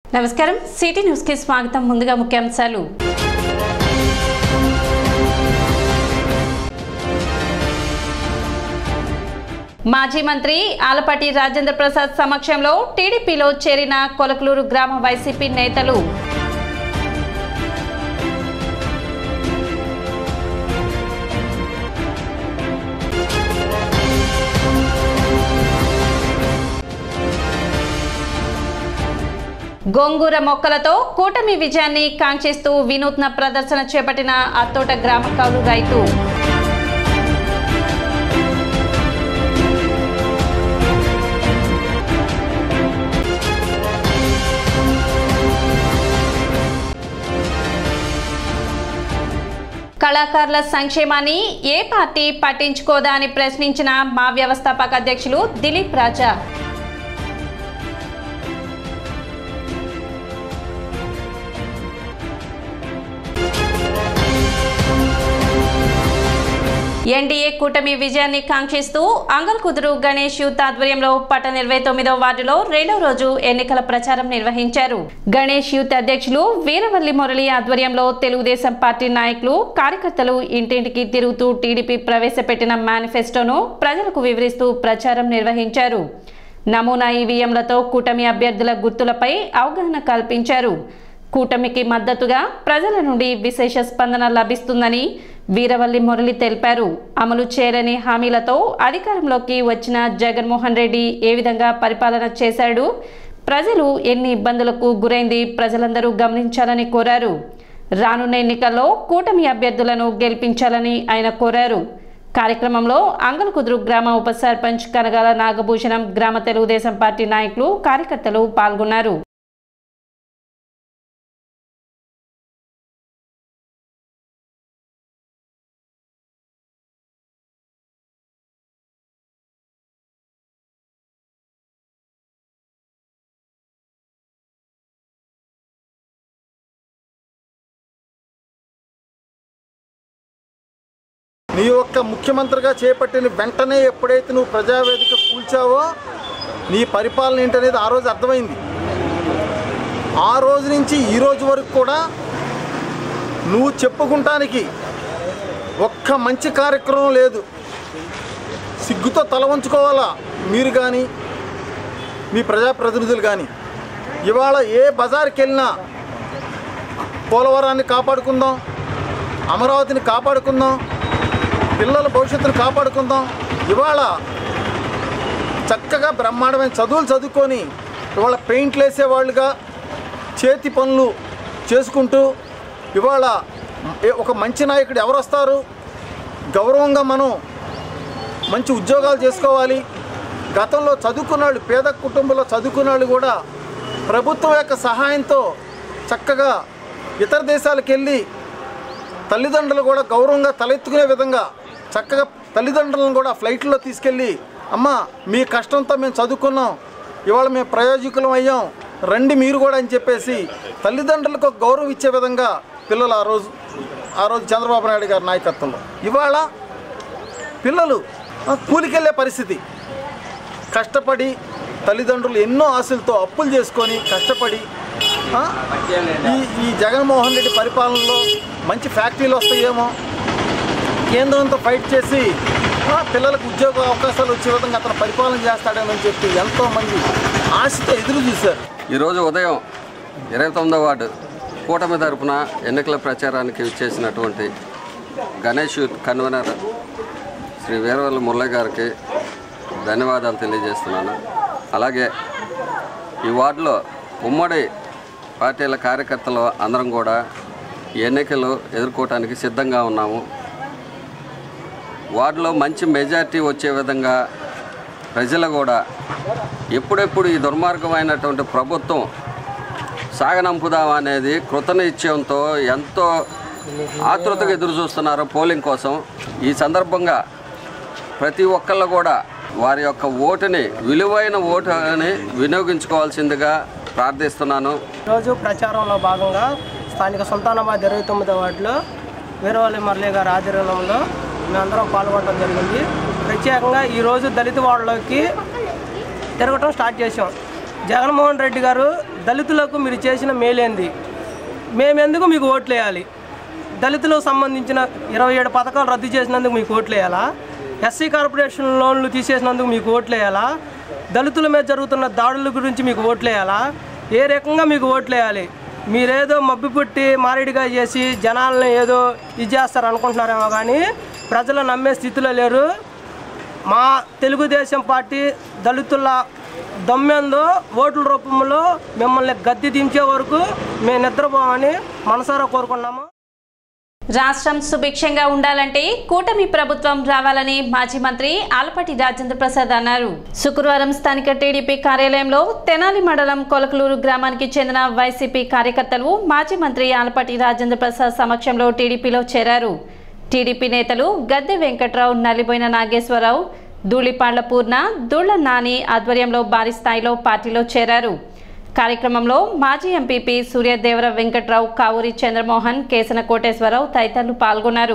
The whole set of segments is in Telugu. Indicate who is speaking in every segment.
Speaker 1: నమస్కారం సిటీ న్యూస్ కి స్వాగతం. ముందుగా ముఖ్యాంశాలు. మాజీ మంత్రి ఆలపాటి రాజేంద్ర ప్రసాద్ సమక్షంలో టీడీపీలో చేరిన కొలకలూరు గ్రామ వైసీపీ నేతలు. గోంగూర మొక్కలతో కూటమి విజయాన్ని కాంక్షిస్తూ వినూత్న ప్రదర్శన చేపట్టిన అత్తోట గ్రామ కౌలు రైతు. కళాకారుల సంక్షేమాన్ని ఏ పార్టీ పట్టించుకోదా అని ప్రశ్నించిన మా వ్యవస్థాపక అధ్యక్షులు దిలీప్ రాజా. ఎన్డీఏ కూటమి విజయాన్ని కాంక్షిస్తూ అంగల్కుదురు గణేష్ యూత్ ఆధ్వర్యంలో పట్టణ 29వ వార్డులో రెండవ రోజు ఎన్నికల ప్రచారం నిర్వహించారు. గణేష్ యూత్ అధ్యక్షులు వీరవల్లి మురళి ఆధ్వర్యంలో తెలుగుదేశం పార్టీ నాయకులు కార్యకర్తలు ఇంటింటికి తిరుగుతూ టీడీపీ ప్రవేశపెట్టిన మేనిఫెస్టోను ప్రజలకు వివరిస్తూ ప్రచారం నిర్వహించారు. నమూనా ఈవీఎంలతో కూటమి అభ్యర్థుల గుర్తులపై అవగాహన కల్పించారు. కూటమికి మద్దతుగా ప్రజల నుండి విశేష స్పందన లభిస్తుందని వీరవల్లి మురళి తెలిపారు. అమలు చేయలేని హామీలతో అధికారంలోకి వచ్చిన జగన్మోహన్ రెడ్డి ఏ విధంగా పరిపాలన చేశాడు, ప్రజలు ఎన్ని ఇబ్బందులకు గురైంది ప్రజలందరూ గమనించాలని కోరారు. రానున్న ఎన్నికల్లో కూటమి అభ్యర్థులను గెలిపించాలని ఆయన కోరారు. కార్యక్రమంలో అంగల్కుదురు గ్రామ ఉప సర్పంచ్ కనగాల నాగభూషణం, గ్రామ తెలుగుదేశం పార్టీ నాయకులు, కార్యకర్తలు పాల్గొన్నారు.
Speaker 2: నీ యొక్క ముఖ్యమంత్రిగా చేపట్టిన వెంటనే ఎప్పుడైతే నువ్వు ప్రజావేదిక కూల్చావో నీ పరిపాలన ఏంటనేది ఆ రోజు అర్థమైంది. ఆ రోజు నుంచి ఈ రోజు వరకు కూడా నువ్వు చెప్పుకుంటానికి ఒక్క మంచి కార్యక్రమం లేదు. సిగ్గుతో తల వంచుకోవాలా మీరు కానీ మీ ప్రజాప్రతినిధులు కానీ. ఇవాళ ఏ బజార్కి వెళ్ళినా పోలవరాన్ని కాపాడుకుందాం, అమరావతిని కాపాడుకుందాం, పిల్లల భవిష్యత్తును కాపాడుకుందాం. ఇవాళ చక్కగా బ్రహ్మాండమైన చదువులు చదువుకొని ఇవాళ పెయింట్లు వేసేవాళ్ళుగా చేతి పనులు చేసుకుంటూ ఇవాళ ఒక మంచి నాయకుడు ఎవరు వస్తారు, గౌరవంగా మనం మంచి ఉద్యోగాలు చేసుకోవాలి. గతంలో చదువుకున్న వాళ్ళు, పేద కుటుంబంలో చదువుకున్న వాళ్ళు కూడా ప్రభుత్వం యొక్క సహాయంతో చక్కగా ఇతర దేశాలకు వెళ్ళి తల్లిదండ్రులు కూడా గౌరవంగా తలెత్తుకునే విధంగా చక్కగా తల్లిదండ్రులను కూడా ఫ్లైట్లో తీసుకెళ్ళి, అమ్మ మీ కష్టంతో మేము చదువుకున్నాం, ఇవాళ మేము ప్రయోజకులం అయ్యాం, రండి మీరు కూడా అని చెప్పేసి తల్లిదండ్రులకు గౌరవం ఇచ్చే విధంగా పిల్లలు ఆ రోజు చంద్రబాబు నాయుడు గారి నాయకత్వంలో. ఇవాళ పిల్లలు కూలికెళ్ళే పరిస్థితి. కష్టపడి తల్లిదండ్రులు ఎన్నో ఆశలతో అప్పులు చేసుకొని కష్టపడి ఈ జగన్మోహన్ రెడ్డి పరిపాలనలో మంచి ఫ్యాక్టరీలు వస్తాయేమో, కేంద్రంతో ఫైట్ చేసి పిల్లలకు ఉద్యోగ అవకాశాలు వచ్చే విధంగా అతను పరిపాలన చేస్తాడని చెప్పి ఎంతోమంది ఆశతో ఎదురు చూశారు.
Speaker 3: ఈరోజు ఉదయం 29వ వార్డు కూటమి తరపున ఎన్నికల ప్రచారానికి విచ్చేసినటువంటి గణేష్ యూత్ కన్వీనర్ శ్రీ వీరవల్లి మురళి గారికి ధన్యవాదాలు తెలియజేస్తున్నాను. అలాగే ఈ వార్డులో ఉమ్మడి పార్టీల కార్యకర్తలు అందరం కూడా ఎన్నికలు ఎదుర్కోవటానికి సిద్ధంగా ఉన్నాము. వార్డులో మంచి మెజార్టీ వచ్చే విధంగా ప్రజలు కూడా ఎప్పుడెప్పుడు ఈ దుర్మార్గమైనటువంటి ప్రభుత్వం సాగనంపుదాం అనేది కృతనిశ్చయంతో ఎంతో ఆతృతగా ఎదురు చూస్తున్నారు పోలింగ్ కోసం. ఈ సందర్భంగా ప్రతి ఒక్కళ్ళు కూడా వారి యొక్క ఓటుని, విలువైన ఓటుని వినియోగించుకోవాల్సిందిగా ప్రార్థిస్తున్నాను.
Speaker 4: ఈరోజు ప్రచారంలో భాగంగా స్థానిక సుల్తానాబాద్ 29వ వార్డులో వీరవల్లి మురళి గారి ఆధ్వర్యంలో మేమందరం పాల్గొనడం జరిగింది. ప్రత్యేకంగా ఈరోజు దళిత వార్డులోకి తిరగటం స్టార్ట్ చేసాం. జగన్మోహన్ రెడ్డి గారు దళితులకు మీరు చేసిన మేలేంది, మేమెందుకు మీకు ఓట్లు వేయాలి? దళితులకు సంబంధించిన 27 పథకాలు రద్దు చేసినందుకు మీకు ఓట్లు వేయాలా? ఎస్సీ కార్పొరేషన్ లోన్లు తీసేసినందుకు మీకు ఓట్లు వేయాలా? దళితుల మీద జరుగుతున్న దాడుల గురించి మీకు ఓట్లు వేయాలా? ఏ రకంగా మీకు ఓట్లు వేయాలి? మీరేదో మబ్బి పుట్టి మారేడిగా చేసి జనాలను ఏదో ఇది చేస్తారు అనుకుంటున్నారేమో, కానీ ప్రజలు నమ్మే స్థితిలో లేరు. మా తెలుగుదేశం పార్టీ దళితుల దమ్మెందో ఓట్ల రూపంలో మిమ్మల్ని గద్దె దించే వరకు మేము నిద్రపోమని మనసారా కోరుకున్నాము.
Speaker 1: రాష్ట్రం సుభిక్షంగా ఉండాలంటే కూటమి ప్రభుత్వం రావాలని మాజీ మంత్రి ఆలపాటి రాజేంద్ర ప్రసాద్ అన్నారు. శుక్రవారం స్థానిక టీడీపీ కార్యాలయంలో తెనాలి మండలం కొలకలూరు గ్రామానికి చెందిన వైసీపీ కార్యకర్తలు మాజీ మంత్రి ఆలపాటి రాజేంద్ర ప్రసాద్ సమక్షంలో టీడీపీలో చేరారు. టీడీపీ నేతలు గద్దె వెంకట్రావు, నల్లిబోయిన నాగేశ్వరరావు, ధూళిపాండ్ల పూర్ణ, దుళ్ల నాని ఆధ్వర్యంలో భారీ స్థాయిలో పార్టీలో చేరారు. కార్యక్రమంలో మాజీ ఎంపీపీ సూర్యదేవర వెంకట్రావు, కావూరి చంద్రమోహన్, కేసన కోటేశ్వరరావు తదితరులు పాల్గొన్నారు.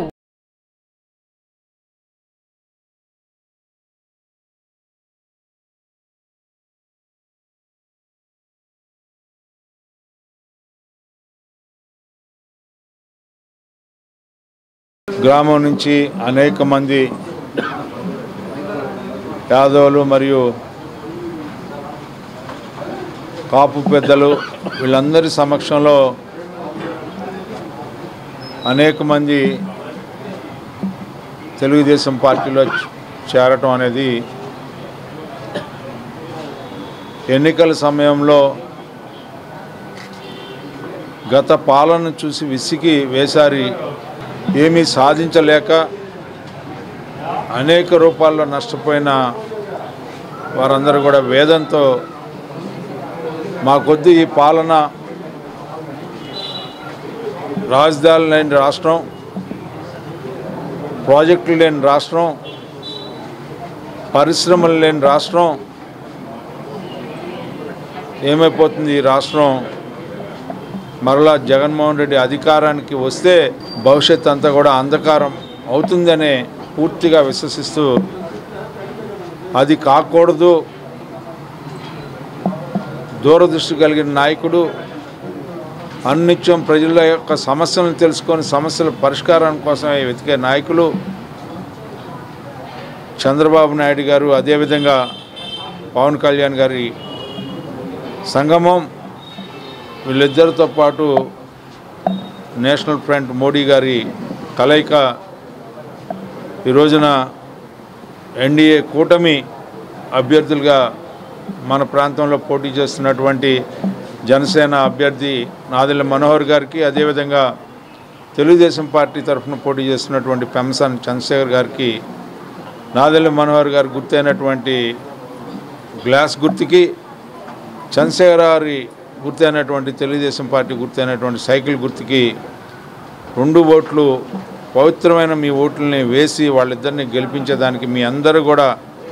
Speaker 5: గ్రామం నుంచి అనేక మంది యాదవులు మరియు కాపు పెద్దలు వీళ్ళందరి సమక్షంలో అనేక మంది తెలుగుదేశం పార్టీలో చేరటం అనేది ఎన్నికల సమయంలో గత పాలన చూసి విసిగి వేసారి ఏమీ సాధించలేక అనేక రూపాల్లో నష్టపోయిన వారందరూ కూడా వేదంతో మాకొద్దు ఈ పాలన, రాజధాని లేని రాష్ట్రం, ప్రాజెక్టులు లేని రాష్ట్రం, పరిశ్రమలు లేని రాష్ట్రం, ఏమైపోతుంది ఈ రాష్ట్రం? మరలా జగన్మోహన్ రెడ్డి అధికారానికి వస్తే భవిష్యత్ అంతా కూడా అంధకారం అవుతుందనే పూర్తిగా విశ్వసిస్తూ అది కాకూడదు, దూరదృష్టి కలిగిన నాయకుడు, అన్నిత్యం ప్రజల యొక్క సమస్యలను తెలుసుకొని సమస్యల పరిష్కారం కోసమే వెతికే నాయకులు చంద్రబాబు నాయుడు గారు, అదేవిధంగా పవన్ కళ్యాణ్ గారి సంగమం, వీళ్ళిద్దరితో పాటు నేషనల్ ఫ్రంట్ మోడీ గారి కలయిక ఈ రోజున ఎన్డీఏ కూటమి అభ్యర్థులుగా మన ప్రాంతంలో పోటీ చేస్తున్నటువంటి జనసేన అభ్యర్థి నాదెళ్ల మనోహర్ గారికి, అదేవిధంగా తెలుగుదేశం పార్టీ తరఫున పోటీ చేస్తున్నటువంటి పెంసాని చంద్రశేఖర్ గారికి, నాదెళ్ల మనోహర్ గారు గుర్తైనటువంటి గ్లాస్ గుర్తుకి, చంద్రశేఖర్ గారి గుర్తైనటువంటి తెలుగుదేశం పార్టీ గుర్తైనటువంటి సైకిల్ గుర్తుకి 2 ఓట్లు, పవిత్రమైన మీ ఓట్లని వేసి వాళ్ళిద్దరిని గెలిపించేదానికి మీ అందరూ కూడా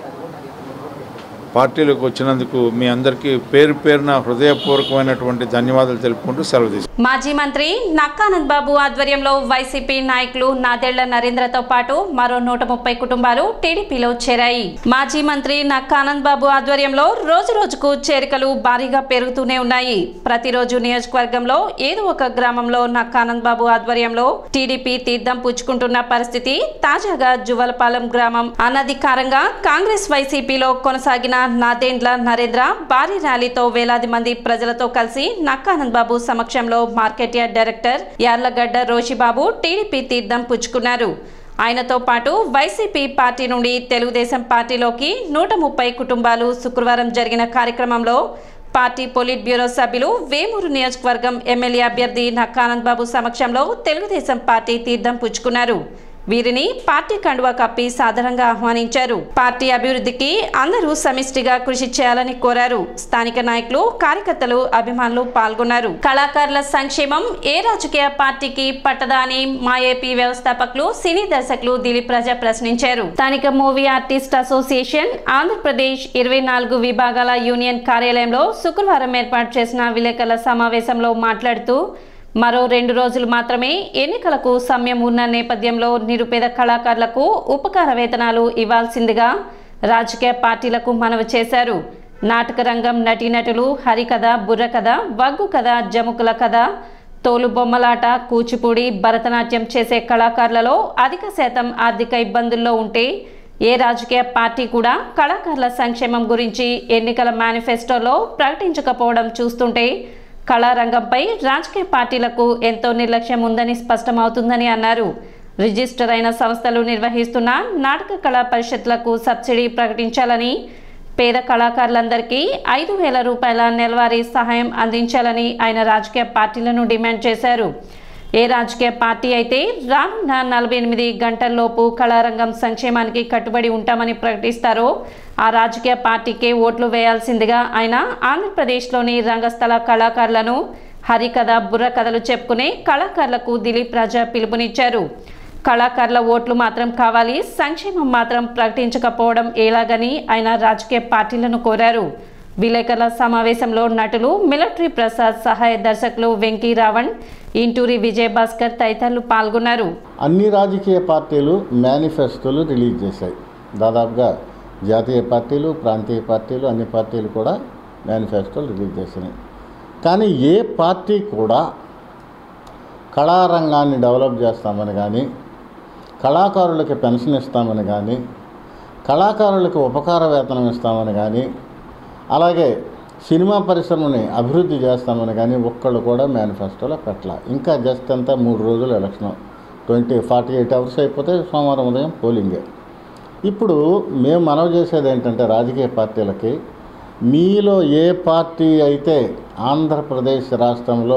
Speaker 5: పార్టీలోకి వచ్చినందుకు మీ అందరికీ పేరు పేరున హృదయపూర్వకమైనటువంటి ధన్యవాదాలు తెలుపుకుంటూ సెలవు తీసుకుంటాను.
Speaker 1: మాజీ మంత్రి నక్కా ఆనంద్ బాబు ఆధ్వర్యంలో వైసీపీ నాయకులు నాదెళ్ల నరేంద్రతో పాటు మరో 130 కుటుంబాలు టీడీపీలో చేరాయి. మాజీ మంత్రి నక్కా ఆనంద్ బాబు ఆధ్వర్యంలో రోజు రోజుకు చేరికలు భారీగా పెరుగుతూనే ఉన్నాయి. ప్రతిరోజు నియోజకవర్గంలో ఏదో ఒక గ్రామంలో నక్కా ఆనంద్ బాబు ఆధ్వర్యంలో టీడీపీ తీర్థం పుచ్చుకుంటున్న పరిస్థితి తాజాగా జువ్వలపాలెం గ్రామం అనధికారంగా కాంగ్రెస్ వైసీపీలో కొనసాగిన నాదెండ్ల నరేంద్ర భారీ ర్యాలీతో వేలాది మంది ప్రజలతో కలిసి నక్కా ఆనంద్ బాబు సమక్షంలో market yard director Yarlagadda Roshibabu TDP తీర్థం పుచ్చుకున్నారు. ఆయనతో పాటు వైసీపీ పార్టీ నుండి తెలుగుదేశం పార్టీలోకి 130 కుటుంబాలు శుక్రవారం జరిగిన కార్యక్రమంలో పార్టీ పొలిట్ బ్యూరో సభ్యులు వేమూరు నియోజకవర్గం ఎమ్మెల్యే అభ్యర్థి నక్కా ఆనంద్ బాబు సమక్షంలో తెలుగుదేశం పార్టీ తీర్థం పుచ్చుకున్నారు. వీరిని పార్టీ కండువా కప్పి సాదరంగా ఆహ్వానించారు. పార్టీ అభివృద్ధికి అందరూ సమిష్టిగా కృషి చేయాలని కోరారు. స్థానిక నాయకులు, కార్యకర్తలు, అభిమానులు పాల్గొన్నారు. కళాకారుల సంక్షేమం ఏ రాజకీయ పార్టీకి పట్టదా అని మా ఏపీ వ్యవస్థాపకులు, సినీ దర్శకులు దిలీప్ రాజా ప్రశ్నించారు. స్థానిక మూవీ ఆర్టిస్ట్ అసోసియేషన్ ఆంధ్రప్రదేశ్ 24 విభాగాల యూనియన్ కార్యాలయంలో శుక్రవారం ఏర్పాటు చేసిన విలేకరుల సమావేశంలో మాట్లాడుతూ మరో 2 రోజులు మాత్రమే ఎన్నికలకు సమయం ఉన్న నేపథ్యంలో నిరుపేద కళాకారులకు ఉపకార వేతనాలు ఇవ్వాల్సిందిగా రాజకీయ పార్టీలకు మనవి చేశారు. నాటక రంగం నటీనటులు హరికథ, బుర్రకథ, వగ్గు కథ, జముకుల కథ, తోలు బొమ్మలాట, కూచిపూడి, భరతనాట్యం చేసే కళాకారులలో అధిక శాతం ఆర్థిక ఇబ్బందుల్లో ఉంటే ఏ రాజకీయ పార్టీ కూడా కళాకారుల సంక్షేమం గురించి ఎన్నికల మేనిఫెస్టోలో ప్రకటించకపోవడం చూస్తుంటే కళారంగంపై రాజకీయ పార్టీలకు ఎంతో నిర్లక్ష్యం ఉందని స్పష్టమవుతుందని అన్నారు. రిజిస్టర్ అయిన సంస్థలు నిర్వహిస్తున్న నాటక కళా పరిషత్లకు సబ్సిడీ ప్రకటించాలని, పేద కళాకారులందరికీ 5,000 రూపాయల నెలవారీ సహాయం అందించాలని ఆయన రాజకీయ పార్టీలను డిమాండ్ చేశారు. ఏ రాజకీయ పార్టీ అయితే రానున్న 48 గంటల్లోపు కళారంగం సంక్షేమానికి కట్టుబడి ఉంటామని ప్రకటిస్తారో ఆ రాజకీయ పార్టీకే ఓట్లు వేయాల్సిందిగా ఆయన ఆంధ్రప్రదేశ్లోని రంగస్థల కళాకారులను, హరికథ, బుర్రకథలు చెప్పుకునే కళాకారులకు దిలీప్ రాజా పిలుపునిచ్చారు. కళాకారుల ఓట్లు మాత్రం కావాలి, సంక్షేమం మాత్రం ప్రకటించకపోవడం ఎలాగని ఆయన రాజకీయ పార్టీలను కోరారు. విలేకరుల సమావేశంలో నటులు మిలిటరీ ప్రసాద్, సహాయ దర్శకులు వెంకీ రావణ్, ఇంటూరి విజయభాస్కర్ తదితరులు పాల్గొన్నారు.
Speaker 6: అన్ని రాజకీయ పార్టీలు మేనిఫెస్టోలు రిలీజ్ చేశాయి. దాదాపుగా జాతీయ పార్టీలు, ప్రాంతీయ పార్టీలు, అన్ని పార్టీలు కూడా మేనిఫెస్టోలు రిలీజ్ చేసినాయి. కానీ ఏ పార్టీ కూడా కళారంగాన్ని డెవలప్ చేస్తామని కానీ, కళాకారులకి పెన్షన్ ఇస్తామని కానీ, కళాకారులకు ఉపకార వేతనం ఇస్తామని కానీ, అలాగే సినిమా పరిశ్రమని అభివృద్ధి చేస్తామని కానీ ఒక్కళ్ళు కూడా మేనిఫెస్టోలో పెట్టాల. ఇంకా జస్ట్ అంతా 3 రోజులు ఎలక్షన్, 48 అవర్స్ అయిపోతే సోమవారం ఉదయం పోలింగే. ఇప్పుడు మేము మనవి చేసేది ఏంటంటే రాజకీయ పార్టీలకి, మీలో ఏ పార్టీ అయితే ఆంధ్రప్రదేశ్ రాష్ట్రంలో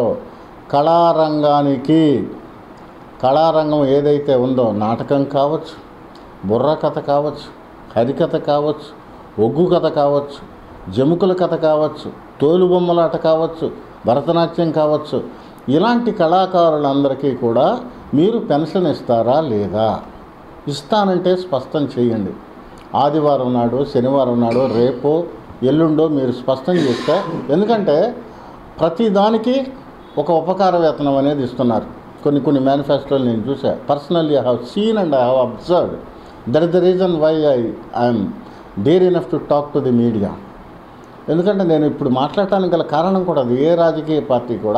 Speaker 6: కళారంగం ఏదైతే ఉందో, నాటకం కావచ్చు, బుర్రకథ కావచ్చు, హరికథ కావచ్చు, ఒగ్గు కథ కావచ్చు, జముకుల కథ కావచ్చు, తోలు బొమ్మలాట కావచ్చు, భరతనాట్యం కావచ్చు, ఇలాంటి కళాకారులందరికీ కూడా మీరు పెన్షన్ ఇస్తారా లేదా? ఇస్తానంటే స్పష్టం చేయండి. ఆదివారం నాడు, శనివారం నాడు, రేపో ఎల్లుండో మీరు స్పష్టం చేస్తే, ఎందుకంటే ప్రతిదానికి ఒక ఉపకార వేతనం అనేది ఇస్తున్నారు. కొన్ని మేనిఫెస్టోలు నేను చూసా. Personally I have seen and I have observed. That is the reason why I'm dare enough to talk to the media. ఎందుకంటే నేను ఇప్పుడు మాట్లాడటానికి గల కారణం కూడా అది. ఏ రాజకీయ పార్టీ కూడా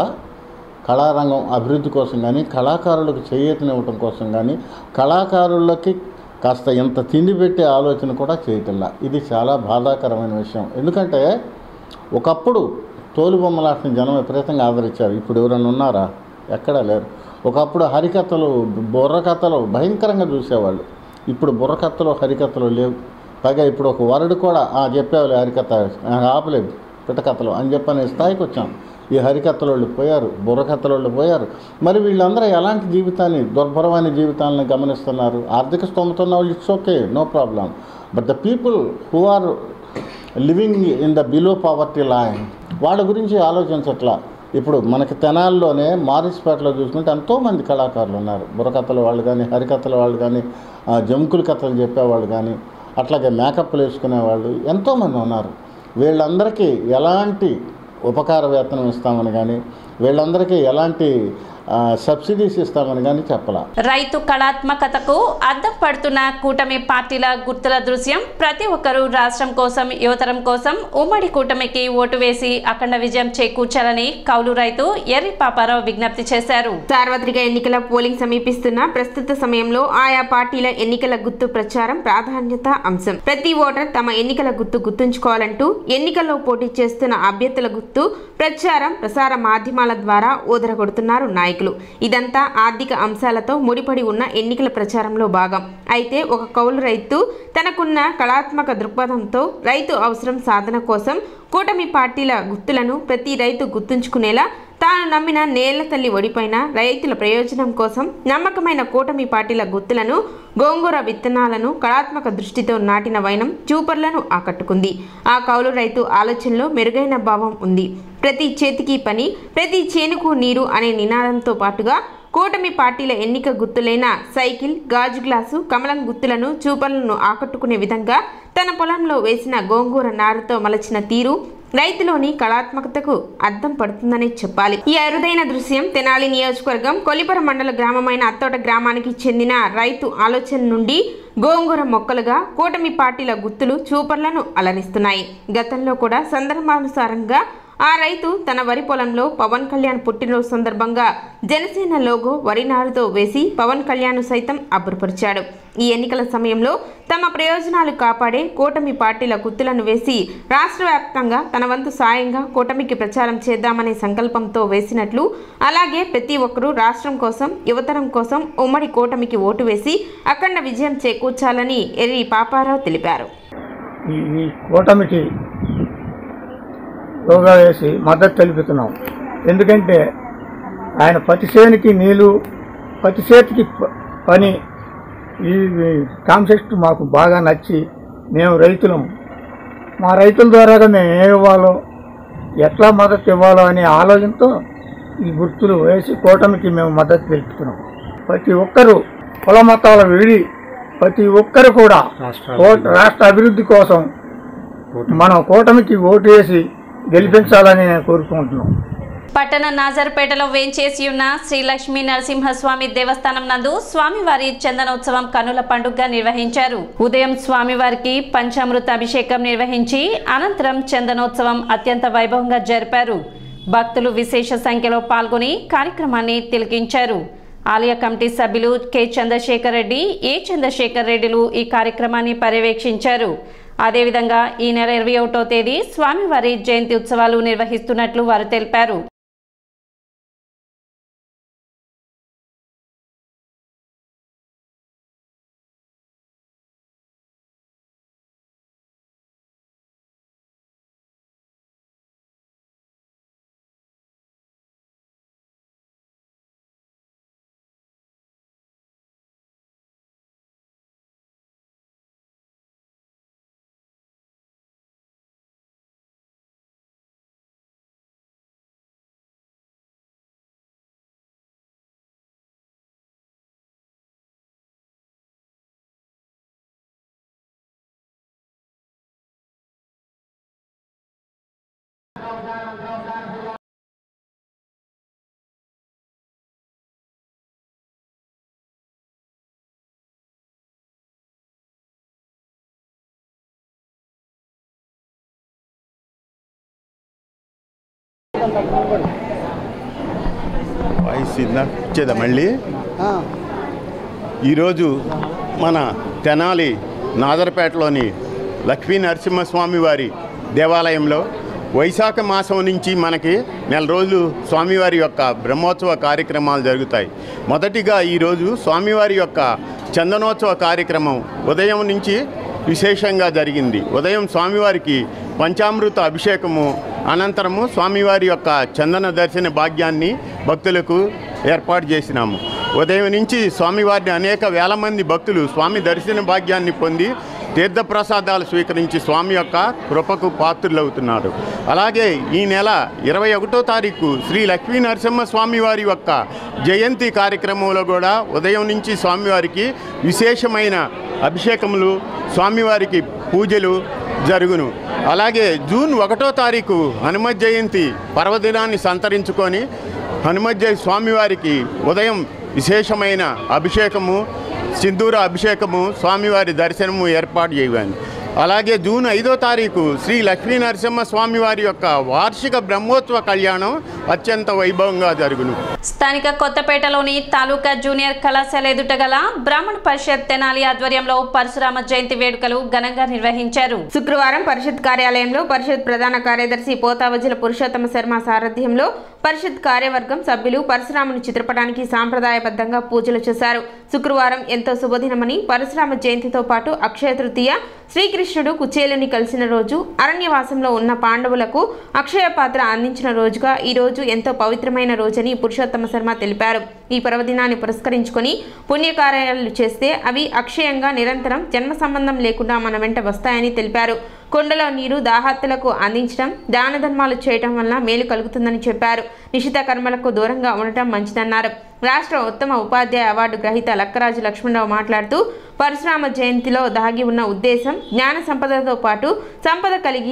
Speaker 6: కళారంగం అభివృద్ధి కోసం కానీ, కళాకారులకు చేయూతనివ్వటం కోసం కానీ, కళాకారులకి కాస్త ఇంత తిండి పెట్టే ఆలోచన కూడా చేయటంలా. ఇది చాలా బాధాకరమైన విషయం. ఎందుకంటే ఒకప్పుడు తోలు బొమ్మలాటని జనం విపరీతంగా ఆదరించారు. ఇప్పుడు ఎవరైనా ఉన్నారా? ఎక్కడా లేరు. ఒకప్పుడు హరికథలు, బుర్రకథలు భయంకరంగా చూసేవాళ్ళు. ఇప్పుడు బుర్రకథలు, హరికథలు లేవు. పైగా ఇప్పుడు ఒక వరడు కూడా చెప్పేవాళ్ళు, హరికథ ఆపలేదు, పిట్టకథలు అని చెప్పనే స్థాయికి వచ్చాం. ఈ హరికథల వాళ్ళు పోయారు, బుర్రకథల వాళ్ళు పోయారు. మరి వీళ్ళందరూ ఎలాంటి జీవితాన్ని, దుర్భరమైన జీవితాలను గమనిస్తున్నారు? ఆర్థిక స్తోమత ఉన్న వాళ్ళు it's okay, no problem. But the people who are living in the below poverty line, వాళ్ళ గురించి ఆలోచించట్లా. ఇప్పుడు మనకి తెనాల్లోనే మారిస్పేటలో చూసుకుంటే ఎంతోమంది కళాకారులు ఉన్నారు. బుర్రకథల వాళ్ళు కానీ, హరికథల వాళ్ళు కానీ, జముకుల కథలు చెప్పేవాళ్ళు కానీ, అట్లాగే మేకప్లు వేసుకునేవాళ్ళు ఎంతోమంది ఉన్నారు. వీళ్ళందరికీ ఎలాంటి ఉపకార వేతనం ఇస్తామని కానీ, వీళ్ళందరికీ ఎలాంటి సబ్సిడీస్ ఇస్తామని కానీ చెప్పాల.
Speaker 1: రైతు కళాత్మకతకు అద్దం పడుతున్న కూటమి పార్టీల గుర్తుల దృశ్యం ప్రతి ఒక్కరూ రాష్ట్రం కోసం, యువతరం కోసం ఉమ్మడి కూటమికి ఓటు వేసి అఖండ విజయం చేకూర్చాలని కౌలు రైతు ఎర్రి పాపారావు విజ్ఞప్తి చేశారు.
Speaker 7: సార్వత్రిక ఎన్నికల పోలింగ్ సమీపిస్తున్న ప్రస్తుత సమయంలో ఆయా పార్టీల ఎన్నికల గుర్తు ప్రచారం ప్రాధాన్యత అంశం. ప్రతి ఓటర్ తమ ఎన్నికల గుర్తు గుర్తుంచుకోవాలంటూ ఎన్నికల్లో పోటీ చేస్తున్న అభ్యర్థుల గుర్తు ప్రచారం ప్రసార మాధ్యమాల ద్వారా ఊదరగొడుతున్నారు నాయకులు. ఇదంతా ఆర్థిక అంశాలతో ముడిపడి ఉన్న ఎన్నికల ప్రచారంలో భాగం. అయితే ఒక కౌలు రైతు తనకున్న కళాత్మక దృక్పథంతో రైతు అవసరం సాధన కోసం కూటమి పార్టీల గుర్తులను ప్రతి రైతు గుర్తుంచుకునేలా తాను నమ్మిన నేల తల్లి ఒడిపైన రైతుల ప్రయోజనం కోసం నమ్మకమైన కూటమి పార్టీల గుర్తులను, గోంగూర విత్తనాలను కళాత్మక దృష్టితో నాటిన వైనం చూపర్లను ఆకట్టుకుంది. ఆ కౌలు రైతు ఆలోచనలో మెరుగైన భావం ఉంది. ప్రతి చేతికి పని, ప్రతి చేనుకు నీరు అనే నినాదంతో పాటుగా కూటమి పార్టీల ఎన్నిక గుర్తులైన సైకిల్, గాజు గ్లాసు, కమలం గుర్తులను చూపర్లను ఆకట్టుకునే విధంగా తన పొలంలో వేసిన గోంగూర నారుతో మలచిన తీరు రైతులోని కళాత్మకతకు అద్దం పడుతుందనే చెప్పాలి. ఈ అరుదైన దృశ్యం తెనాలి నియోజకవర్గం కొల్లిపర మండల గ్రామమైన అత్తోట గ్రామానికి చెందిన రైతు ఆలోచన నుండి గోంగూర మొక్కలుగా కూటమి పార్టీల గుర్తులు చూపర్లను అలరిస్తున్నాయి. గతంలో కూడా సందర్భానుసారంగా ఆ రైతు తన వరి పొలంలో పవన్ కళ్యాణ్ పుట్టినరోజు సందర్భంగా జనసేన లోగో వరి నారుతో వేసి పవన్ కళ్యాణ్ సైతం అబ్బురపరిచాడు. ఈ ఎన్నికల సమయంలో తమ ప్రయోజనాలు కాపాడే కూటమి పార్టీల గుర్తులను వేసి రాష్ట్ర వ్యాప్తంగా తన వంతు సాయంగా కూటమికి ప్రచారం చేద్దామనే సంకల్పంతో వేసినట్లు, అలాగే ప్రతి ఒక్కరూ రాష్ట్రం కోసం, యువతరం కోసం ఉమ్మడి కూటమికి ఓటు వేసి అఖండ విజయం చేకూర్చాలని ఎర్రి పాపారావు తెలిపారు.
Speaker 8: ఈ కూటమికి యోగా వేసి మద్దతు తెలుపుతున్నాం. ఎందుకంటే ఆయన ప్రతి శ్రేణికి నీళ్ళు, ప్రతి చేతికి పని, ఈ కాన్సెప్ట్ మాకు బాగా నచ్చి మేము రైతులం, మా రైతుల ద్వారాగా మేము ఏమి ఇవ్వాలో, ఎట్లా మద్దతు ఇవ్వాలో అనే ఆలోచనతో ఈ గుర్తులు వేసి కూటమికి మేము మద్దతు తెలుపుతున్నాం. ప్రతి ఒక్కరూ కుల మతాల విడి ప్రతి ఒక్కరు కూడా రాష్ట్ర అభివృద్ధి కోసం మనం కూటమికి ఓటు వేసి గెలిపించాలని నేను కోరుకుంటున్నాను.
Speaker 1: పట్టణ నాజర్పేటలో వేంచేసి ఉన్న శ్రీ లక్ష్మీ నరసింహస్వామి దేవస్థానం నందు స్వామివారి చందనోత్సవం కనుల పండుగగా నిర్వహించారు. ఉదయం స్వామివారికి పంచామృత అభిషేకం నిర్వహించి అనంతరం చందనోత్సవం అత్యంత వైభవంగా జరిపారు. భక్తులు విశేష సంఖ్యలో పాల్గొని కార్యక్రమాన్ని తిలకించారు. ఆలయ కమిటీ సభ్యులు కె చంద్రశేఖర్ రెడ్డి, ఏ చంద్రశేఖర్ రెడ్డిలు ఈ కార్యక్రమాన్ని పర్యవేక్షించారు. అదేవిధంగా ఈ నెల 21వ తేదీ స్వామివారి జయంతి ఉత్సవాలు నిర్వహిస్తున్నట్లు వారు తెలిపారు.
Speaker 9: ఇచ్చేదా మళ్ళీ ఈరోజు మన తెనాలి నాదర్పేటలోని లక్ష్మీ నరసింహస్వామి వారి దేవాలయంలో వైశాఖ మాసం నుంచి మనకి నెల రోజులు స్వామివారి యొక్క బ్రహ్మోత్సవ కార్యక్రమాలు జరుగుతాయి. మొదటిగా ఈరోజు స్వామివారి యొక్క చందనోత్సవ కార్యక్రమం ఉదయం నుంచి విశేషంగా జరిగింది. ఉదయం స్వామివారికి పంచామృత అభిషేకము, అనంతరము స్వామివారి యొక్క చందన దర్శన భాగ్యాన్ని భక్తులకు ఏర్పాటు చేసినాము. ఉదయం నుంచి స్వామివారిని అనేక వేల మంది భక్తులు స్వామి దర్శన భాగ్యాన్ని పొంది తీర్థప్రసాదాలు స్వీకరించి స్వామి యొక్క కృపకు పాత్రులవుతున్నారు. అలాగే ఈ నెల 21వ తారీఖు శ్రీ లక్ష్మీ నరసింహస్వామి వారి యొక్క జయంతి కార్యక్రమంలో కూడా ఉదయం నుంచి స్వామివారికి విశేషమైన అభిషేకములు, స్వామివారికి పూజలు జరుగును. అలాగే జూన్ 1వ తారీఖు హనుమత్ జయంతి పర్వదినాన్ని సంతరించుకొని హనుమత్ జయంతి స్వామివారికి ఉదయం విశేషమైన అభిషేకము, సింధూర అభిషేకము, స్వామివారి దర్శనము ఏర్పాటు చేయవాలి. అలాగే జూన్ 5వ తారీఖు శ్రీ లక్ష్మీ నరసింహ స్వామివారి యొక్క వార్షిక బ్రహ్మోత్సవ కళ్యాణం అత్యంత వైభవంగా జరుగును.
Speaker 1: స్థానిక కొత్తపేటలోని తాలూకా జూనియర్ కళాశాల ఎదుట గల బ్రాహ్మణ పరిషత్ తెనాలి ఆధ్వర్యంలో పరశురామ జయంతి వేడుకలు ఘనంగా నిర్వహించారు.
Speaker 7: శుక్రవారం పరిషత్ కార్యాలయంలో పరిషత్ ప్రధాన కార్యదర్శి పోతావజల పురుషోత్తమ శర్మ సారథ్యంలో పరిషత్ కార్యవర్గం సభ్యులు పరశురాముని చిత్రపటానికి సాంప్రదాయబద్ధంగా పూజలు చేశారు. శుక్రవారం ఎంతో శుభదినమని, పరశురామ జయంతితో పాటు అక్షయ తృతీయ, శ్రీకృష్ణుడు కుచేలుని కలిసిన రోజు, అరణ్యవాసంలో ఉన్న పాండవులకు అక్షయ పాత్ర అందించిన రోజుగా ఈ రోజు ఎంతో పవిత్రమైన రోజని పురుషోత్తమ శర్మ తెలిపారు. ఈ పర్వదినాన్ని పురస్కరించుకొని పుణ్యకార్యాలు చేస్తే అవి అక్షయంగా నిరంతరం జన్మ సంబంధం లేకుండా మన వెంట వస్తాయని తెలిపారు. కొండలో నీరు దాహార్తులకు అందించడం, దాన ధర్మాలు చేయడం వల్ల మేలు కలుగుతుందని చెప్పారు. నిషిత కర్మలకు దూరంగా ఉండటం మంచిదన్నారు. రాష్ట్ర ఉత్తమ ఉపాధ్యాయ అవార్డు గ్రహీత లక్కరాజు లక్ష్మణరావు మాట్లాడుతూ పరశురామ జయంతిలో దాగి ఉన్న ఉద్దేశం జ్ఞాన సంపదతో పాటు సంపద కలిగి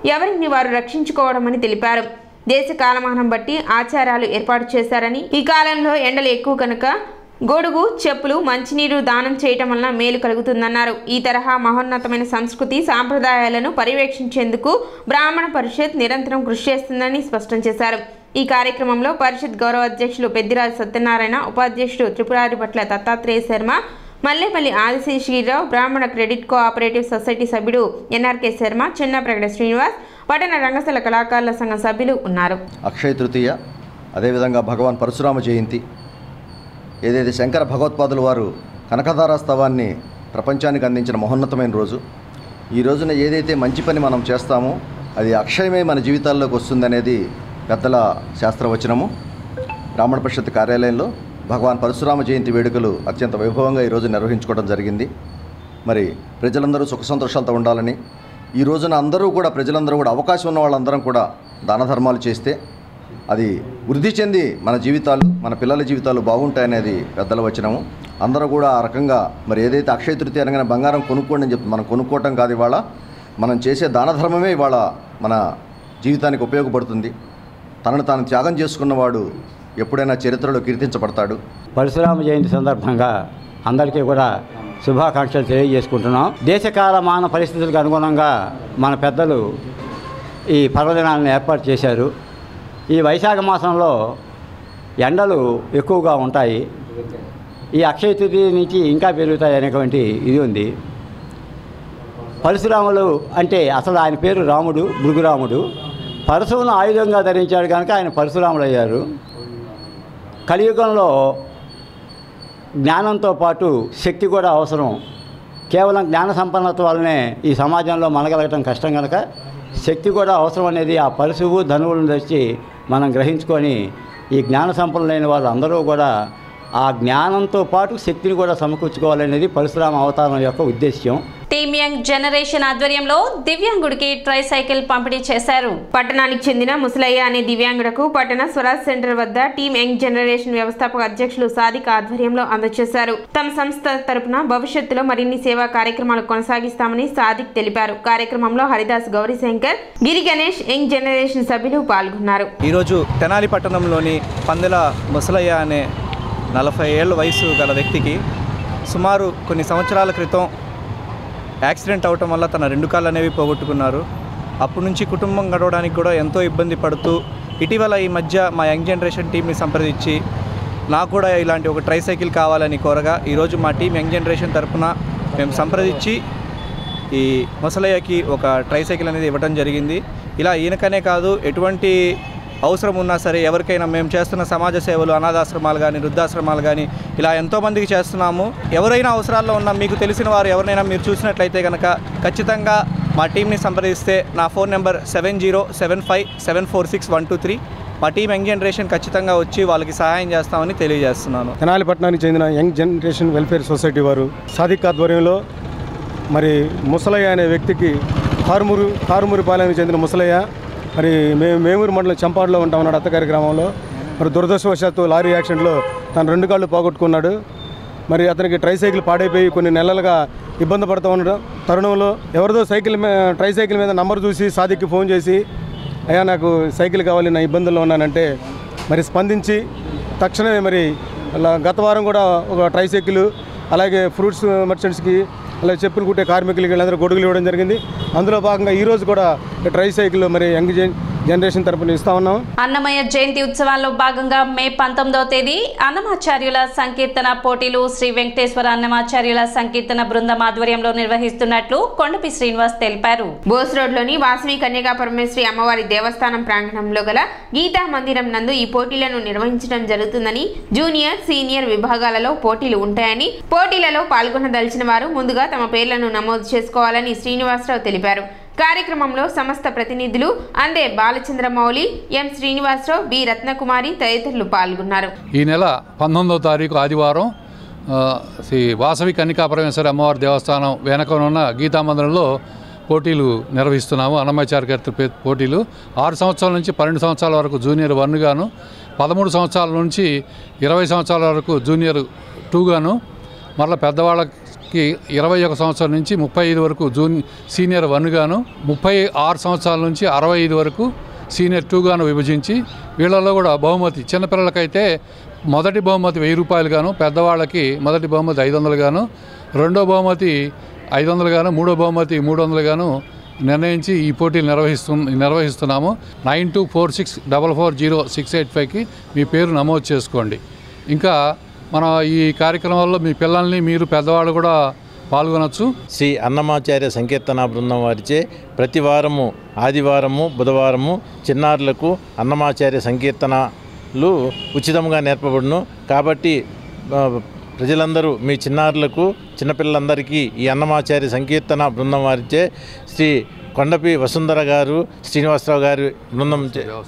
Speaker 7: ఎవరిని వారు రక్షించుకోవడమని తెలిపారు. దేశ కాలమానం బట్టి ఆచారాలు ఏర్పాటు చేశారని, ఈ కాలంలో ఎండలు ఎక్కువ కనుక గొడుగు, చెప్పులు, మంచినీరు దానం చేయటం వలన మేలు కలుగుతుందన్నారు. ఈ తరహా మహోన్నతమైన సంస్కృతి సాంప్రదాయాలను పర్యవేక్షించేందుకు బ్రాహ్మణ పరిషత్ నిరంతరం కృషి చేస్తుందని స్పష్టం చేశారు. ఈ కార్యక్రమంలో పరిషత్ గౌరవ అధ్యక్షులు పెద్దిరాజు సత్యనారాయణ, ఉపాధ్యక్షుడు త్రిపురారిపట్ల Dattatreya Sharma, Mallepalli Adiseshagirirao, Brahmana credit cooperative society సభ్యుడు ఎన్ఆర్కే శర్మ, చిన్నప్రగడ శ్రీనివాస్, పట్టణ రంగస్థల కళాకారుల సంఘం సభ్యులు ఉన్నారు.
Speaker 10: అక్షయ తృతీయ, అదేవిధంగా భగవాన్ పరశురామ జయంతి, ఏదైతే శంకర భగవత్పాదుల వారు కనకధారాస్తవాన్ని ప్రపంచానికి అందించిన మహోన్నతమైన రోజు. ఈ రోజున ఏదైతే మంచి పని మనం చేస్తామో అది అక్షయమే మన జీవితాల్లోకి వస్తుందనేది పెద్దల శాస్త్రవచనము. బ్రాహ్మణ పరిషత్ కార్యాలయంలో భగవాన్ పరశురామ జయంతి వేడుకలు అత్యంత వైభవంగా ఈరోజు నిర్వహించుకోవడం జరిగింది. మరి ప్రజలందరూ సుఖ సంతోషాలతో ఉండాలని, ఈ రోజున ప్రజలందరూ కూడా అవకాశం ఉన్న వాళ్ళందరం కూడా దాన ధర్మాలు చేస్తే అది వృద్ధి చెంది మన జీవితాలు, మన పిల్లల జీవితాలు బాగుంటాయనేది పెద్దల వచనము. అందరూ కూడా ఆ రకంగా మరి ఏదైతే అక్షయ తృతీయ అనగానే బంగారం కొనుక్కోండి అని చెప్తుంది, మనం కొనుక్కోవటం కాదు, ఇవాళ మనం చేసే దాన ధర్మమే ఇవాళ మన జీవితానికి ఉపయోగపడుతుంది. తనను తాను త్యాగం చేసుకున్నవాడు ఎప్పుడైనా చరిత్రలో కీర్తించబడతాడు.
Speaker 11: పరశురామ జయంతి సందర్భంగా అందరికీ కూడా శుభాకాంక్షలు తెలియజేసుకుంటున్నాం. దేశకాలమాన పరిస్థితులకు అనుగుణంగా మన పెద్దలు ఈ పర్వదినాలను ఏర్పాటు చేశారు. ఈ వైశాఖ మాసంలో ఎండలు ఎక్కువగా ఉంటాయి. ఈ అక్షయ తృతీయ నుంచి ఇంకా పెరుగుతాయి అనేటువంటి ఇది ఉంది. పరశురాములు అంటే అసలు ఆయన పేరు రాముడు, భృగురాముడు. పరశువును ఆయుధంగా ధరించాడు కనుక ఆయన పరశురాముడు అయ్యారు. కలియుగంలో జ్ఞానంతో పాటు శక్తి కూడా అవసరం. కేవలం జ్ఞాన సంపన్నత వల్లనే ఈ సమాజంలో మనగలగటం కష్టం కనుక శక్తి కూడా అవసరం అనేది ఆ పరశువు ధనువులను తెచ్చి మనం గ్రహించుకొని ఈ జ్ఞాన సంపన్నులైన వాళ్ళు అందరూ కూడా ఆ జ్ఞానంతో పాటు శక్తిని కూడా సమకూర్చుకోవాలనేది పరశురామ అవతారం యొక్క ఉద్దేశ్యం.
Speaker 1: టీమ్ యంగ్ జనరేషన్ ఆధ్వర్యంలో దివ్యాంగుడికి ట్రైసైకిల్ పంపిణీ చేశారు.
Speaker 7: పట్టణానికి చెందిన ముసలయ్య అనే దివ్యాంగుడకు పట్టణ స్వరాజ్ సెంటర్ వద్ద టీమ్ యంగ్ జనరేషన్ వ్యవస్థాపక అధ్యక్షులు సాదిక్ ఆధ్వర్యంలో అందజేశారు. తమ సంస్థ తరపున భవిష్యత్తులో మరిన్ని సేవా కార్యక్రమాలు కొనసాగిస్తామని సాదిక్ తెలిపారు. కార్యక్రమంలో హరిదాస్, గౌరీశంకర్, గిరి గణేష్, యంగ్ జనరేషన్ సభ్యులు పాల్గొన్నారు.
Speaker 12: ఈరోజు తెనాలి పట్టణంలోని పందెల ముసలయ్య అనే 40 ఏళ్ల వయసు గల వ్యక్తికి సుమారు కొన్ని సంవత్సరాల క్రితం యాక్సిడెంట్ అవటం వల్ల తన 2 కాళ్ళు అనేవి పోగొట్టుకున్నారు. అప్పటి నుంచి కుటుంబం గడవడానికి కూడా ఎంతో ఇబ్బంది పడుతూ ఇటీవల ఈ మధ్య మా యంగ్ జనరేషన్ టీంని సంప్రదించి నాకు కూడా ఇలాంటి ఒక ట్రైసైకిల్ కావాలని కోరగా ఈరోజు మా టీం యంగ్ జనరేషన్ తరఫున మేము సంప్రదించి ఈ ముసలయ్యకి ఒక ట్రైసైకిల్ అనేది ఇవ్వడం జరిగింది. ఇలా ఈయనకనే కాదు, ఎటువంటి అవసరం ఉన్నా సరే ఎవరికైనా మేము చేస్తున్న సమాజ సేవలు, అనాథాశ్రమాలు కానీ, వృద్ధాశ్రమాలు కానీ ఇలా ఎంతోమందికి చేస్తున్నాము. ఎవరైనా అవసరాల్లో ఉన్న మీకు తెలిసిన వారు ఎవరైనా మీరు చూసినట్లయితే కనుక ఖచ్చితంగా మా టీంని సంప్రదిస్తే నా ఫోన్ నెంబర్ 7075746123. మా టీం యంగ్ జనరేషన్ ఖచ్చితంగా వచ్చి వాళ్ళకి సహాయం చేస్తామని తెలియజేస్తున్నాను.
Speaker 13: తెనాలి పట్టణానికి చెందిన యంగ్ జనరేషన్ వెల్ఫేర్ సొసైటీ వారు సాదిక్ ఆధ్వర్యంలో మరి ముసలయ్య అనే వ్యక్తికి కారుమూరిపాలెంకి చెందిన ముసలయ్య మరి మేమూరు మండలం చంపాడులో ఉంటామన్నాడు అత్తగారి గ్రామంలో. మరి దురదృష్టవశాత్తు లారీ యాక్సిడెంట్లో తన 2 కాళ్ళు పోగొట్టుకున్నాడు. మరి అతనికి ట్రైసైకిల్ పాడైపోయి కొన్ని నెలలుగా ఇబ్బంది పడుతూ ఉండడం తరుణంలో ఎవరిదో ట్రైసైకిల్ మీద నంబర్ చూసి సాదిక్కి ఫోన్ చేసి, అయ్యా నాకు సైకిల్ కావాలి, నా ఇబ్బందుల్లో ఉన్నానంటే మరి స్పందించి తక్షణమే మరి గత వారం కూడా ఒక ట్రైసైకిల్, అలాగే ఫ్రూట్స్ మర్చెంట్స్కి, అలాగే చెప్పులు కుట్టే కార్మికులకి వీళ్ళందరూ గొడుగులు ఇవ్వడం జరిగింది. అందులో భాగంగా ఈరోజు కూడా ట్రైసైకిల్ మరి యంగ్ జనరేషన్ తరపున ఇస్తా ఉన్నాం.
Speaker 1: అన్నమయ్య జయంతి ఉత్సవాల్లో భాగంగా మే 19వ తేదీ అన్నమాచార్యుల సంకీర్తన పోటీలు శ్రీ వెంకటేశ్వర అన్నమాచార్యుల సంకీర్తన బృందం ఆధ్వర్యంలో నిర్వహిస్తున్నట్లు కొండపి శ్రీనివాస్ తెలిపారు.
Speaker 7: బోస్ రోడ్లోని వాసవి కన్యకా పరమేశ్వరి అమ్మవారి దేవస్థానం ప్రాంగణంలో గల గీతా మందిరం నందు ఈ పోటీలను నిర్వహించడం జరుగుతుందని, జూనియర్, సీనియర్ విభాగాలలో పోటీలు ఉంటాయని, పోటీలలో పాల్గొనదలిచిన వారు ముందుగా తమ పేర్లను నమోదు చేసుకోవాలని శ్రీనివాసరావు తెలిపారు. కార్యక్రమంలో సమస్త ప్రతినిధులు అందే బాలచంద్రమౌళి, ఎం శ్రీనివాసరావు, బి రత్నకుమారి తదితరులు పాల్గొన్నారు.
Speaker 14: ఈ నెల 19వ తారీఖు ఆదివారం శ్రీ వాసవి కన్యకా పరమేశ్వరి అమ్మవారి దేవస్థానం వెనకనున్న గీతామందిరంలో పోటీలు నిర్వహిస్తున్నాము. అన్నమాచార్య పోటీలు 6 సంవత్సరాల నుంచి 12 సంవత్సరాల వరకు జూనియర్ 1 గాను, 13 సంవత్సరాల నుంచి 20 సంవత్సరాల వరకు జూనియర్ 2 గాను, మరలా పెద్దవాళ్ళకి వాళ్ళకి 21 సంవత్సరాల నుంచి 35 వరకు సీనియర్ 1 గాను, 36 సంవత్సరాల నుంచి 65 వరకు సీనియర్ 2 గాను విభజించి వీళ్ళల్లో కూడా బహుమతి చిన్నపిల్లలకైతే మొదటి బహుమతి 1000 రూపాయలు గాను, పెద్దవాళ్ళకి మొదటి బహుమతి 500 గాను, రెండో బహుమతి 500 గాను, మూడో బహుమతి 300 గాను నిర్ణయించి ఈ పోటీలు నిర్వహిస్తున్నాము. 9246440685కి మీ పేరు నమోదు చేసుకోండి. ఇంకా మన ఈ కార్యక్రమాల్లో మీ పిల్లల్ని మీరు పెద్దవాళ్ళు కూడా పాల్గొనవచ్చు.
Speaker 15: శ్రీ అన్నమాచార్య సంకీర్తన బృందం వారిచే ప్రతి వారము ఆదివారము బుధవారము చిన్నారులకు అన్నమాచార్య సంకీర్తనలు ఉచితంగా నేర్పబడును. కాబట్టి ప్రజలందరూ మీ చిన్నారులకు చిన్నపిల్లలందరికీ ఈ అన్నమాచార్య సంకీర్తన బృందం వారిచే శ్రీ కొండపి వసుంధర గారు, శ్రీనివాసరావు గారి బృందం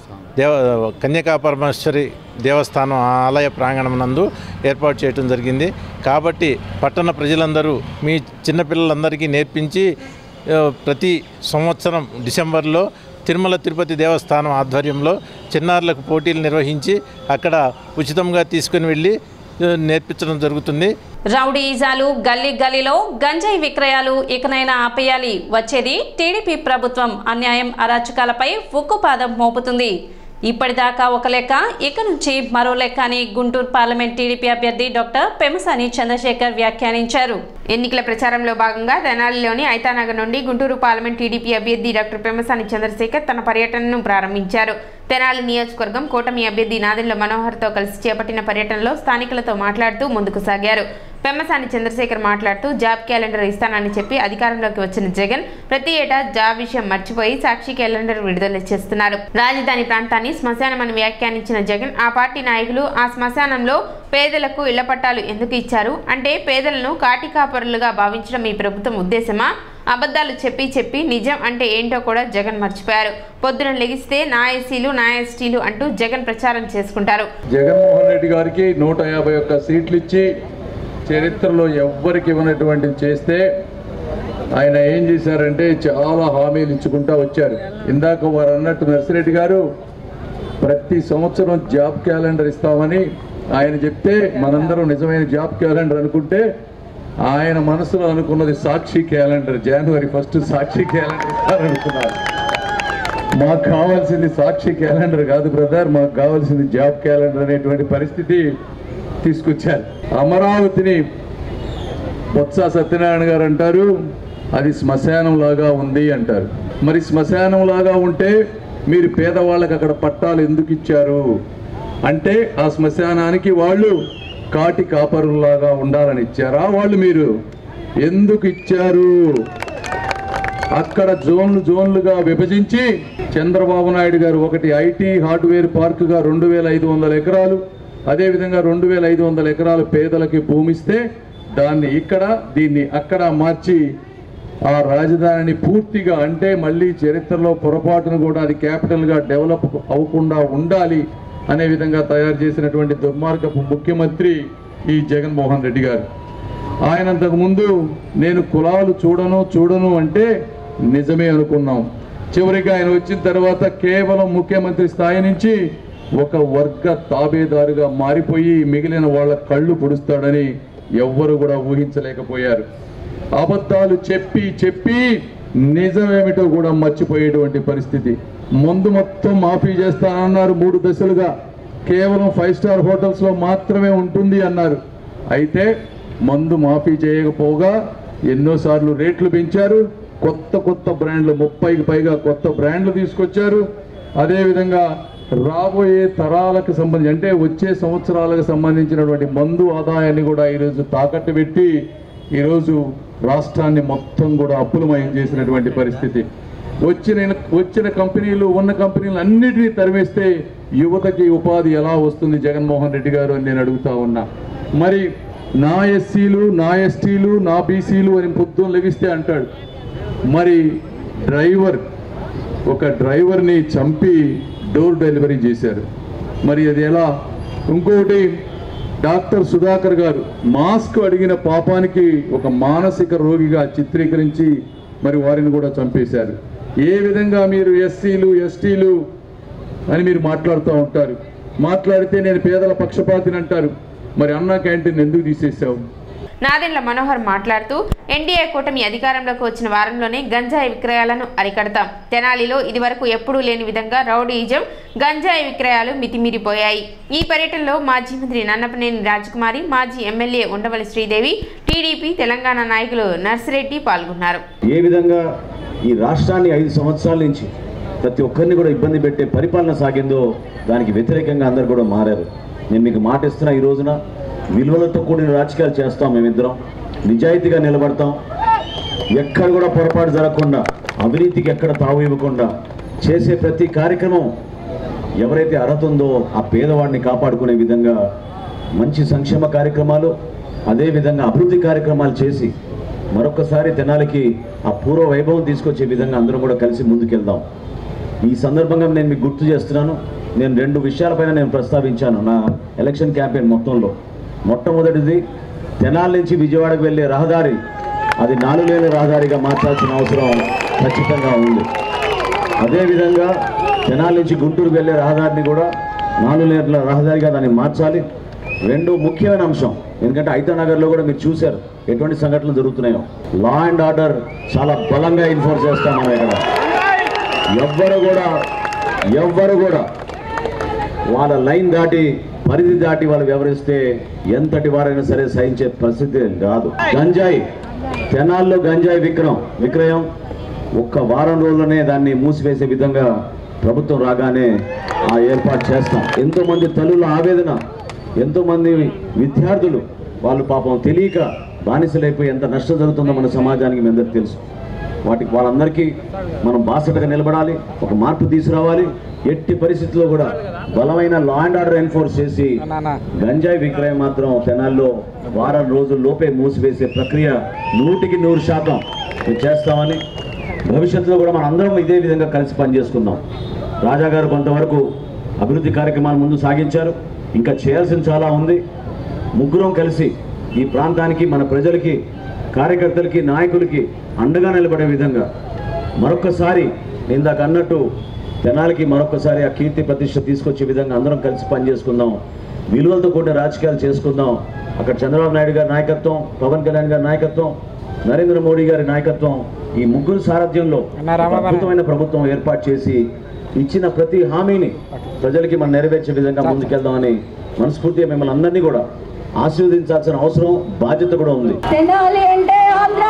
Speaker 15: కన్యకా పరమేశ్వరి దేవస్థానం ఆలయ ప్రాంగణం నందు ఏర్పాటు చేయడం జరిగింది. కాబట్టి పట్టణ ప్రజలందరూ మీ చిన్నపిల్లలందరికీ నేర్పించి ప్రతి సంవత్సరం డిసెంబర్లో తిరుమల తిరుపతి దేవస్థానం ఆధ్వర్యంలో చిన్నారులకు పోటీలు నిర్వహించి అక్కడ ఉచితంగా తీసుకుని వెళ్ళి నేర్పించడం జరుగుతుంది.
Speaker 1: రౌడీయిజాలు, గల్లీ గల్లీలో గంజాయి విక్రయాలు ఇకనైనా ఆపేయాలి. వచ్చేది టీడీపీ ప్రభుత్వం అన్యాయం అరాచకాలపై ఉక్కుపాదం మోపుతుంది. ఇప్పటిదాకా ఒక లెక్క, ఇక నుంచి మరో లెక్క అని గుంటూరు పార్లమెంట్ టీడీపీ అభ్యర్థి డాక్టర్ పెమ్మసాని చంద్రశేఖర్ వ్యాఖ్యానించారు.
Speaker 7: ఎన్నికల ప్రచారంలో భాగంగా తెనాలిలోని ఐతానగర్ నుండి గుంటూరు పార్లమెంట్ టీడీపీ అభ్యర్థి డాక్టర్ పెమ్మసాని చంద్రశేఖర్ తన పర్యటనను ప్రారంభించారు. తెనాలి నియోజకవర్గం కూటమి అభ్యర్థి నాదెండ్ల మనోహర్తో కలిసి చేపట్టిన పర్యటనలో స్థానికులతో మాట్లాడుతూ ముందుకు సాగారు. పెమ్మసాని చంద్రశేఖర్ మాట్లాడుతూ జాబ్ క్యాలెండర్ ఇస్తానని చెప్పి అధికారంలోకి వచ్చిన జగన్ ప్రతి ఏటా జాబ్ విషయం మర్చిపోయి సాక్షి క్యాలెండర్ విడుదల చేస్తున్నారు. రాజధాని ప్రాంతాన్ని శ్మశానమని వ్యాఖ్యానించిన జగన్ ఆ పార్టీ నాయకులు ఆ శ్మశానంలో పేదలకు ఇళ్ల పట్టాలు ఎందుకు ఇచ్చారు అంటే పేదలను కాటికాపరులుగా భావించడం ఈ ప్రభుత్వం ఉద్దేశమా? అబద్ధాలు చెప్పి నిజం అంటే ఏంటో కూడా జగన్ మర్చిపోయారు. పొద్దున లెగిస్తే నా ఎస్సీలు నా ఎస్టీలు అంటూ జగన్ ప్రచారం చేసుకుంటారు.
Speaker 16: జగన్మోహన్ రెడ్డి గారికి 151 సీట్లు ఇచ్చి చరిత్రలో ఎవ్వరికి ఇవ్వనటువంటి చేస్తే ఆయన ఏం చేశారంటే చాలా హామీలు ఇచ్చుకుంటూ వచ్చారు. ఇందాక వారు అన్నట్టు నర్సిరెడ్డి గారు ప్రతి సంవత్సరం జాబ్ క్యాలెండర్ ఇస్తామని ఆయన చెప్తే మనందరం నిజమైన జాబ్ క్యాలెండర్ అనుకుంటే ఆయన మనసులో అనుకున్నది సాక్షి క్యాలెండర్. జనవరి 1 సాక్షి క్యాలెండర్ ఇస్తారనుకున్నారు. మాకు కావాల్సింది సాక్షి క్యాలెండర్ కాదు బ్రదర్, మాకు కావాల్సింది జాబ్ క్యాలెండర్ అనేటువంటి పరిస్థితి తీసుకొచ్చారు. అమరావతిని బొత్స సత్యనారాయణ గారు అంటారు అది శ్మశానం లాగా ఉంది అంటారు. మరి శ్మశానం లాగా ఉంటే మీరు పేదవాళ్ళకి అక్కడ పట్టాలు ఎందుకు ఇచ్చారు అంటే ఆ శ్మశానానికి వాళ్ళు కాటి కాపరులాగా ఉండాలని ఇచ్చారా? వాళ్ళు మీరు ఎందుకు ఇచ్చారు? అక్కడ జోన్లుగా విభజించి చంద్రబాబు నాయుడు గారు ఒకటి ఐటీ హార్డ్వేర్ పార్కుగా 2500 ఎకరాలు, అదేవిధంగా 2500 ఎకరాలు పేదలకి భూమిస్తే దాన్ని ఇక్కడ దీన్ని అక్కడ మార్చి ఆ రాజధానిని పూర్తిగా అంటే మళ్ళీ చరిత్రలో పొరపాటును కూడా అది క్యాపిటల్గా డెవలప్ అవ్వకుండా ఉండాలి అనే విధంగా తయారు చేసినటువంటి దుర్మార్గపు ముఖ్యమంత్రి ఈ జగన్మోహన్ రెడ్డి గారు. ఆయన అంతకుముందు నేను కులాలు చూడను అంటే నిజమే అనుకున్నాం. చివరికి ఆయన వచ్చిన తర్వాత కేవలం ముఖ్యమంత్రి స్థాయి నుంచి ఒక వర్గ తాబేదారుగా మారిపోయి మిగిలిన వాళ్ళ కళ్ళు పొడుస్తాడని ఎవ్వరు కూడా ఊహించలేకపోయారు. అబద్ధాలు చెప్పి నిజమేమిటో కూడా మర్చిపోయేటువంటి పరిస్థితి. మందు మొత్తం మాఫీ చేస్తానన్నారు 3 దశలుగా, కేవలం 5 స్టార్ హోటల్స్లో మాత్రమే ఉంటుంది అన్నారు. అయితే మందు మాఫీ చేయకపోగా ఎన్నోసార్లు రేట్లు పెంచారు. కొత్త బ్రాండ్లు 30కి పైగా కొత్త బ్రాండ్లు తీసుకొచ్చారు. అదేవిధంగా రాబోయే తరాలకు సంబంధించి అంటే వచ్చే సంవత్సరాలకు సంబంధించినటువంటి మందు ఆదాయాన్ని కూడా ఈరోజు తాకట్టు పెట్టి ఈరోజు రాష్ట్రాన్ని మొత్తం కూడా అప్పులమయం చేసినటువంటి పరిస్థితి. వచ్చిన కంపెనీలు ఉన్న కంపెనీలు అన్నిటినీ తరివేస్తే యువతకి ఉపాధి ఎలా వస్తుంది జగన్మోహన్ రెడ్డి గారు అని నేను అడుగుతా ఉన్నా. మరి నా ఎస్సీలు నా ఎస్టీలు నా బీసీలు అని పొద్దున్న లెగిస్తే అంటాడు. మరి ఒక డ్రైవర్ని చంపి డోర్ డెలివరీ చేశారు. మరి అది ఎలా? ఇంకొకటి డాక్టర్ సుధాకర్ గారు మాస్క్ అడిగిన పాపానికి ఒక మానసిక రోగిగా చిత్రీకరించి మరి వారిని కూడా చంపేశారు. ఏ విధంగా మీరు ఎస్సీలు ఎస్టీలు అని మీరు మాట్లాడుతూ ఉంటారు. మాట్లాడితే నేను పేదల పక్షపాతిని అంటారు. మరి అన్నా క్యాంటీన్ ఎందుకు తీసేసావు?
Speaker 7: నాదెండ్ల మనోహర్ మాట్లాడుతూ ఎన్డీఏ కూటమి అధికారంలోకి వచ్చిన వారంలోనే గంజాయి విక్రయాలను అరికడతాం. తెనాలిలో ఇదివరకు ఎప్పుడూ లేని విధంగా రౌడీయిజం, గంజాయి విక్రయాలు మితిమీరిపోయాయి. ఈ పర్యటనలో మాజీ మంత్రి నన్నపనేని రాజకుమారి, మాజీ ఎమ్మెల్యే ఉండవల్లి శ్రీదేవి, టీడీపీ తెలంగాణ నాయకులు నర్సిరెడ్డి పాల్గొన్నారు.
Speaker 17: ఏ విధంగా ఈ రాష్ట్రాన్ని 5 సంవత్సరాల నుంచి ప్రతి ఒక్కరిని కూడా ఇబ్బంది పెట్టే పరిపాలన సాగిందో దానికి వ్యతిరేకంగా అందరు కూడా మారారు. నేను మీకు మాట ఇస్తున్నా, ఈ రోజున విలువలతో కూడిన రాజకీయాలు చేస్తాం. మేమిద్దరం నిజాయితీగా నిలబడతాం. ఎక్కడ కూడా పొరపాటు జరగకుండా, అవినీతికి ఎక్కడ తావు ఇవ్వకుండా చేసే ప్రతి కార్యక్రమం ఎవరైతే అర్హత ఉందో ఆ పేదవాడిని కాపాడుకునే విధంగా మంచి సంక్షేమ కార్యక్రమాలు, అదేవిధంగా అభివృద్ధి కార్యక్రమాలు చేసి మరొకసారి తెనాలికి ఆ పూర్వ వైభవం తీసుకొచ్చే విధంగా అందరం కూడా కలిసి ముందుకెళ్దాం. ఈ సందర్భంగా నేను మీకు గుర్తు చేస్తున్నాను, నేను 2 విషయాలపైన నేను ప్రస్తావించాను నా ఎలక్షన్ క్యాంపెయిన్ మొత్తంలో. మొట్టమొదటిది, తెనాలి నుంచి విజయవాడకు వెళ్ళే రహదారి అది 4 లేన్ల రహదారిగా మార్చాల్సిన అవసరం ఖచ్చితంగా ఉంది. అదేవిధంగా తెనాలి నుంచి గుంటూరుకు వెళ్ళే రహదారిని కూడా 4 లేన్ల రహదారిగా దాన్ని మార్చాలి. 2 ముఖ్యమైన అంశం, ఎందుకంటే ఐతానగర్లో కూడా మీరు చూశారు ఎటువంటి సంఘటనలు జరుగుతున్నాయో. లా అండ్ ఆర్డర్ చాలా బలంగా ఎన్ఫోర్స్ చేస్తాం మనం. ఇక్కడ ఎవ్వరు కూడా వాళ్ళ లైన్ దాటి, పరిధి దాటి వాళ్ళు వ్యవహరిస్తే ఎంతటి వారైనా సరే సహించే పరిస్థితి కాదు. గంజాయి, తెనాల్లో గంజాయి విక్రయం ఒక్క వారం రోజుల్లోనే దాన్ని మూసివేసే విధంగా ప్రభుత్వం రాగానే ఆ ఏర్పాటు చేస్తాం. ఎంతోమంది తల్లుల ఆవేదన, ఎంతోమంది విద్యార్థులు వాళ్ళు పాపం తెలియక బానిసలైపోయి ఎంత నష్టం జరుగుతుందో మన సమాజానికి మీ అందరికీ తెలుసు. వాళ్ళందరికీ మనం బాసటగా నిలబడాలి, ఒక మార్పు తీసుకురావాలి. ఎట్టి పరిస్థితుల్లో కూడా బలమైన లా అండ్ ఆర్డర్ ఎన్ఫోర్స్ చేసి గంజాయి విక్రయం మాత్రం తెనాల్లో వారం రోజుల్లోపే మూసివేసే ప్రక్రియ 100% మేము చేస్తామని, భవిష్యత్తులో కూడా మనం అందరం ఇదే విధంగా కలిసి పనిచేసుకుందాం. రాజా గారు కొంతవరకు అభివృద్ధి కార్యక్రమాలు ముందు సాగించారు, ఇంకా చేయాల్సిన చాలా ఉంది. ముగ్గురం కలిసి ఈ ప్రాంతానికి, మన ప్రజలకి, కార్యకర్తలకి, నాయకులకి అండగా నిలబడే విధంగా మరొకసారి ఇందాక అన్నట్టు తెనాలికి మరొకసారి ఆ కీర్తి ప్రతిష్ట తీసుకొచ్చే విధంగా అందరం కలిసి పనిచేసుకుందాం. విలువలతో కూడిన రాజకీయాలు చేసుకుందాం. అక్కడ చంద్రబాబు నాయుడు గారి నాయకత్వం, పవన్ కళ్యాణ్ గారి నాయకత్వం, నరేంద్ర మోడీ గారి నాయకత్వం, ఈ ముగ్గురు సారథ్యంలో అద్భుతమైన ప్రభుత్వం ఏర్పాటు చేసి ఇచ్చిన ప్రతి హామీని ప్రజలకి మనం నెరవేర్చే విధంగా ముందుకెళ్దామని మనస్ఫూర్తిగా మిమ్మల్ని అందరినీ కూడా ఆశీర్వదించాల్సిన అవసరం, బాధ్యత కూడా ఉంది.
Speaker 18: తెనాలి అంటే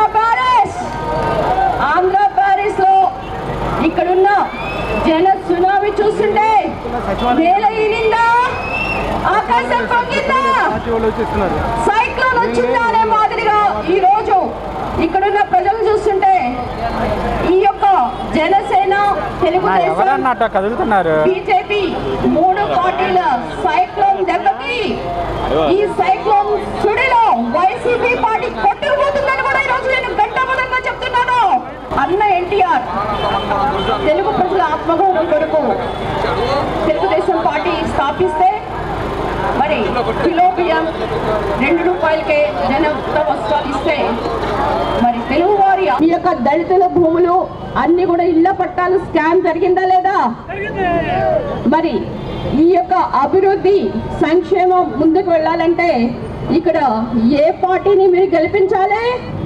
Speaker 18: ఆంధ్ర ప్యారిస్ లో ఇక్కడున్న జన సునామీ చూస్తుంటే నేల ఈనిందా, ఆకాశం పొంగిందా, సైక్లోన్ వచ్చిందా అనే మాదిరిగా ఈ రోజు ఇక్కడున్న ప్రజలు చూస్తుంటే ఈ యొక్క జనసేన, తెలుగుదేశం, బీజేపీ 3 పార్టీల సైక్లోన్ దెబ్బకి ఈ సైక్లోన్ సుడిలో వైసీపీ పార్టీ కొట్టుకుపోతుందని కూడా ఈ రోజు నేను గంటాపదంగా చెప్తున్నాను. అన్న ఎన్టీఆర్ తెలుగు ప్రజల ఆత్మగౌరవం కొరకు తెలుగుదేశం పార్టీ స్థాపిస్తే మరి కిలో బియ్యం 2 రూపాయలకే జనత వస్త్రాలు ఇస్తే మరి తెలుగువారి ఈ యొక్క దళితుల భూములు అన్ని కూడా ఇళ్ల పట్టాలు స్కామ్ జరిగిందా లేదా? మరి ఈ యొక్క అభివృద్ధి సంక్షేమం ముందుకు వెళ్ళాలంటే ఇక్కడ ఏ పార్టీని మీరు గెలిపించాలి?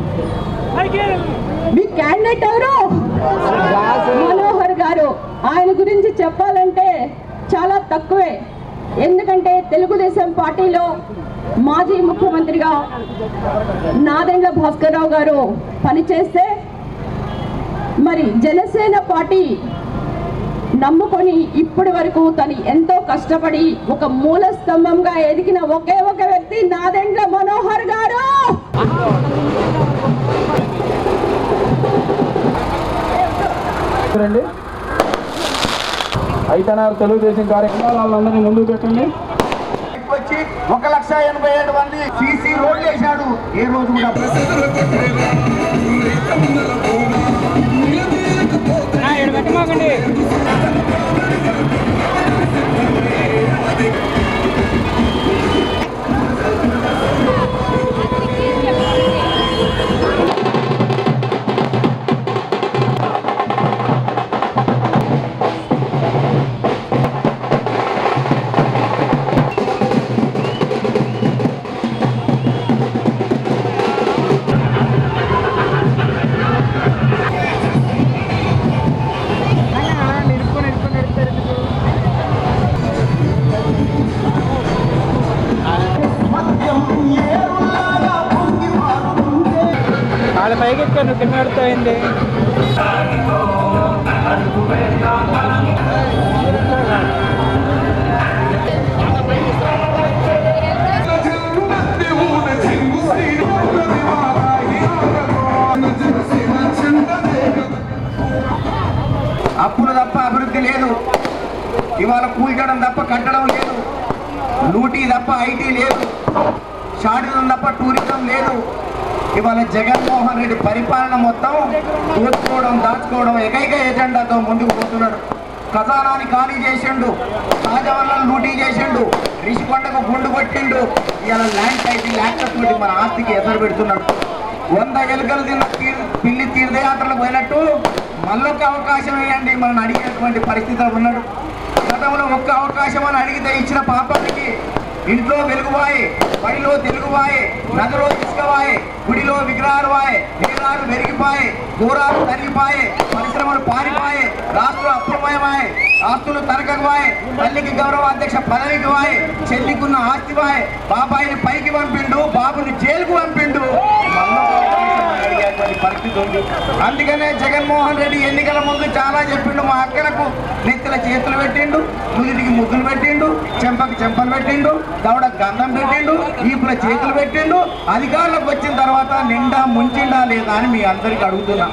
Speaker 18: మీ క్యాండిడేట్ ఎవరు? మనోహర్ గారు. ఆయన గురించి చెప్పాలంటే చాలా తక్కువే. ఎందుకంటే తెలుగుదేశం పార్టీలో మాజీ ముఖ్యమంత్రిగా నాదెండ్ల భాస్కర్ రావు గారు పనిచేస్తే మరి జనసేన పార్టీ నమ్ముకొని ఇప్పటి వరకు తను ఎంతో కష్టపడి ఒక మూల స్తంభంగా ఎదిగిన ఒకే ఒక వ్యక్తి నాదెండ్ల మనోహర్ గారు.
Speaker 19: ఐతనారు తెలుగుదేశం కార్యక్రమాలందరినీ ముందుకు పెట్టండి.
Speaker 20: 1,87,000 మంది సీసీ రోడ్లు వేశాడు. ఏ రోజు కూడా
Speaker 19: పైకి ఎక్కాను కింద పడిపోయింది.
Speaker 20: అప్పులు తప్ప అభివృద్ధి లేదు. ఇవాళ కూల్చడం తప్ప కట్టడం లేదు. లూటీ తప్ప ఐటీ లేదు. షార్టిజం తప్ప టూరిజం లేదు. ఇవాళ జగన్మోహన్ రెడ్డి పరిపాలన మొత్తం దోచుకోవడం దాచుకోవడం ఏకైక ఎజెండాతో ముందుకు పోతున్నాడు. ఖజానాని ఖాళీ చేసిండు, సహజ వనరులను లూటీ చేసిండు, రిషికొండకు గుండు కొట్టిండు. ఇవాళ ల్యాండ్ టైటిల్ యాక్టర్స్ తోటి మన ఆస్తికి ఎసరు పెడుతున్నాడు. 100 ఎలుకలు తిన్న పిల్లి తీర్థయాత్రలు పోయినట్టు మళ్ళొక్క అవకాశం వేయండి మనం అడిగినటువంటి పరిస్థితిలో ఉన్నాడు. గతంలో ఒక్క అవకాశం అని అడిగితే ఇచ్చిన పాపానికి ఇంట్లో వెలుగువాయే, బడిలో తెలుగువాయే, నదిలో ఇసుకవాయే, గుడిలో విగ్రహాలు వాయే, నీరాలు పెరిగిపాయే, దూరాలు తరిగిపాయే, పరిశ్రమలు పారిపాయే, రాష్ట్రం అప్రమయమాయే, ఆస్తులు తరగకవాయే, తల్లికి గౌరవ అధ్యక్ష పదవికి వాయే, చెల్లికున్న ఆస్తి వాయే, బాబాయిని పైకి పంపిండు, బాబుని జైలుకు పంపిండు. అడిగేటువంటి పరిస్థితి ఉంది. అందుకనే జగన్మోహన్ రెడ్డి ఎన్నికల ముందు చాలా చెప్పిండు. మా అక్కలకు నెత్తిల చేతులు పెట్టిండు, నుదిటికి ముగ్గులు పెట్టిండు, చెంపకి చెంపలు పెట్టిండు, దవడ గంధం పెట్టిండు, ఈపుల చేతులు పెట్టిండు. అధికారులకు వచ్చిన తర్వాత నిండా ముంచిండా లేదా అని మీ అందరికి అడుగుతున్నా.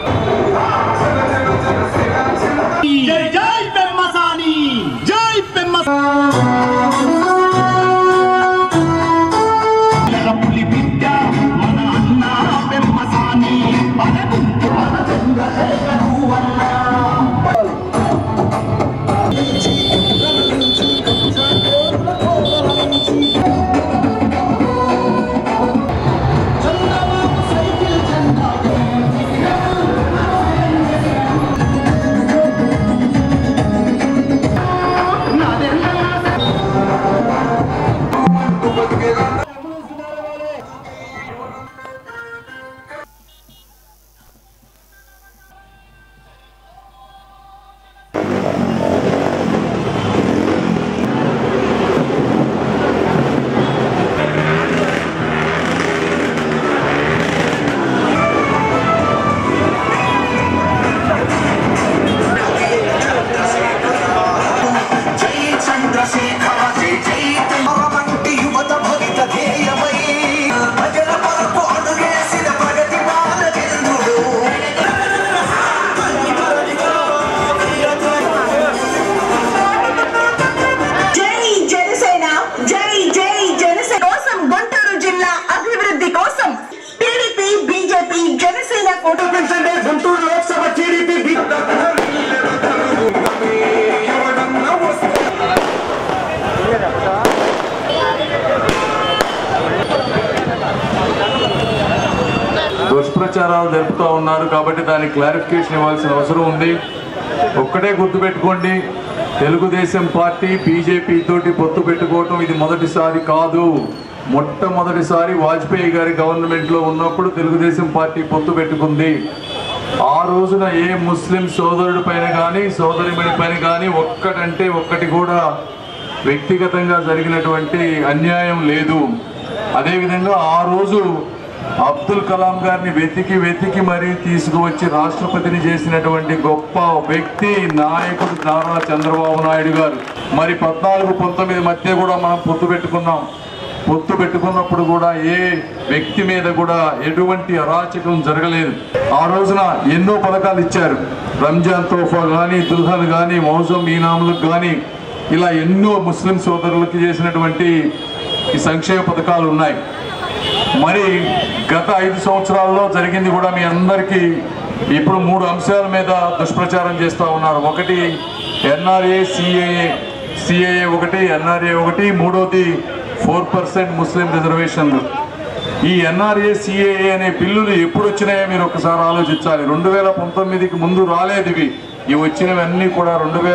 Speaker 16: దుష్ప్రచారాలు జరుపుతూ ఉన్నారు కాబట్టి దానికి క్లారిఫికేషన్ ఇవ్వాల్సిన అవసరం ఉంది. ఒక్కటే గుర్తుపెట్టుకోండి, తెలుగుదేశం పార్టీ బీజేపీ తోటి పొత్తు పెట్టుకోవటం ఇది మొదటిసారి కాదు. మొట్టమొదటిసారి వాజ్పేయి గారి గవర్నమెంట్లో ఉన్నప్పుడు తెలుగుదేశం పార్టీ పొత్తు పెట్టుకుంది. ఆ రోజున ఏ ముస్లిం సోదరుడి పైన కానీ సోదరిమణి పైన కానీ ఒక్కటంటే ఒక్కటి కూడా వ్యక్తిగతంగా జరిగినటువంటి అన్యాయం లేదు. అదేవిధంగా ఆ రోజు అబ్దుల్ కలాం గారిని వెతికి మరీ తీసుకువచ్చి రాష్ట్రపతిని చేసినటువంటి గొప్ప వ్యక్తి నాయకుడు నారా చంద్రబాబు నాయుడు గారు. మరి 14-19 మధ్య కూడా మనం పొత్తు పెట్టుకున్నాం. పొత్తు పెట్టుకున్నప్పుడు కూడా ఏ వ్యక్తి మీద కూడా ఎటువంటి అరాచకం జరగలేదు. ఆ రోజున ఎన్నో పథకాలు ఇచ్చారు. రంజాన్ తోఫా కానీ, దుల్హన్ కానీ, మౌజం ఈనాములకు కానీ, ఇలా ఎన్నో ముస్లిం సోదరులకు చేసినటువంటి ఈ సంక్షేమ పథకాలు ఉన్నాయి. మరి గత 5 సంవత్సరాల్లో జరిగింది కూడా మీ అందరికీ ఇప్పుడు 3 అంశాల మీద దుష్ప్రచారం చేస్తూ ఉన్నారు. ఒకటి ఎన్ఆర్ఏ సిఏఏ ఒకటి, ఎన్ఆర్ఏ ఒకటి, మూడోది 4% ముస్లిం రిజర్వేషన్లు. ఈ ఎన్ఆర్ఏ సిఏఏ అనే బిల్లులు ఎప్పుడు వచ్చినాయో మీరు ఒకసారి ఆలోచించాలి. 2019కి ముందు రాలేదు ఇవి. ఇవి వచ్చినవన్నీ కూడా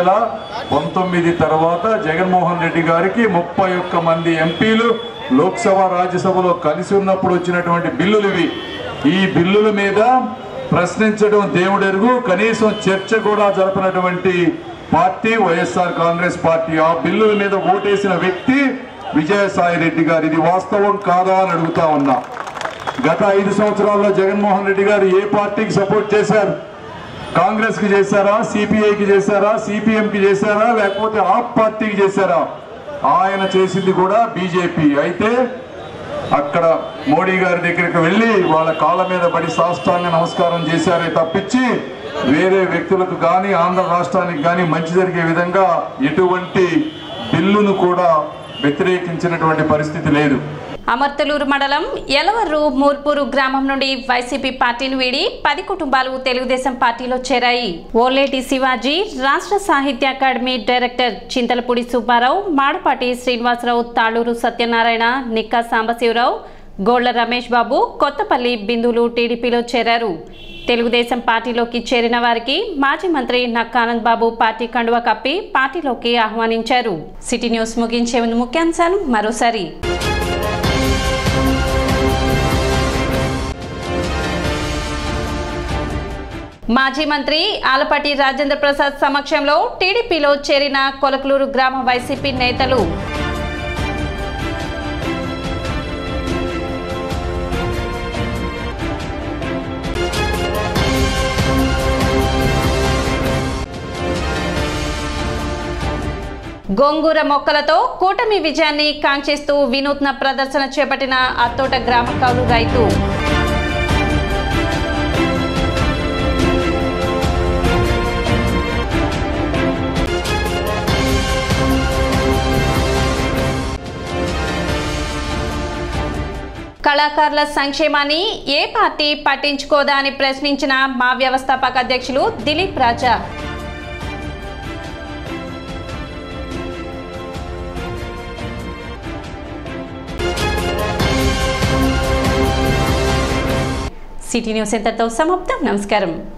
Speaker 16: 2019 తర్వాత జగన్మోహన్ రెడ్డి గారికి 31 మంది ఎంపీలు లోక్సభ రాజ్యసభలో కలిసి ఉన్నప్పుడు వచ్చినటువంటి బిల్లులు ఇవి. ఈ బిల్లుల మీద ప్రశ్నించడం దేవుడెరుగు, కనీసం చర్చ కూడా జరపనటువంటి పార్టీ వైఎస్ఆర్ కాంగ్రెస్ పార్టీ. ఆ బిల్లుల మీద ఓటేసిన వ్యక్తి విజయసాయి రెడ్డి గారు. ఇది వాస్తవం కాదా అని అడుగుతా ఉన్నా.
Speaker 21: గత 5 సంవత్సరాల్లో జగన్మోహన్ రెడ్డి గారు ఏ పార్టీకి సపోర్ట్ చేశారు? కాంగ్రెస్కి చేశారా, సిపిఐకి చేశారా, సిపిఎంకి చేశారా, లేకపోతే ఆప్ పార్టీకి చేశారా? ఆయన చేసింది కూడా బీజేపీ. అయితే అక్కడ మోడీ గారి దగ్గరికి వెళ్ళి వాళ్ళ కాళ్ళ మీద పడి సాష్టాంగ నమస్కారం చేశారే తప్పించి వేరే వ్యక్తులకు కానీ ఆంధ్ర రాష్ట్రానికి కానీ మంచి జరిగే విధంగా ఎటువంటి బిల్లును కూడా వ్యతిరేకించినటువంటి పరిస్థితి లేదు.
Speaker 1: అమర్తలూరు మండలం ఎలవర్రు మూర్పూరు గ్రామం నుండి వైసీపీ పార్టీని వీడి 10 కుటుంబాలు తెలుగుదేశం పార్టీలో చేరాయి. ఓలేటి శివాజీ, రాష్ట్ర సాహిత్య అకాడమీ డైరెక్టర్ చింతలపూడి సుబ్బారావు, మాడపాటి శ్రీనివాసరావు, తాళూరు సత్యనారాయణ, నిక్కా సాంబశివరావు, గోళ్ల రమేష్ బాబు, కొత్తపల్లి బిందులు టీడీపీలో చేరారు. తెలుగుదేశం పార్టీలోకి చేరిన వారికి మాజీ మంత్రి నక్కా ఆనంద్ బాబు పార్టీ కండువా కప్పి పార్టీలోకి ఆహ్వానించారు. సిటీ న్యూస్ ముగించే ముందు ముఖ్యాంశాలు మరోసారి. మాజీ మంత్రి ఆలపాటి రాజేంద్ర ప్రసాద్ సమక్షంలో టీడీపీలో చేరిన కొలకలూరు గ్రామ వైసీపీ నేతలు. గోంగూర మొక్కలతో కూటమి విజయాన్ని కాంక్షిస్తూ వినూత్న ప్రదర్శన చేపట్టిన అత్తోట గ్రామ కౌలు రైతు. కళాకారుల సంక్షేమాన్ని ఏ పార్టీ పట్టించుకోదా అని ప్రశ్నించిన మా వ్యవస్థాపక అధ్యక్షులు దిలీప్ రాజా. సిటీ న్యూస్ ఇంతటితో సమాప్తం. నమస్కారం.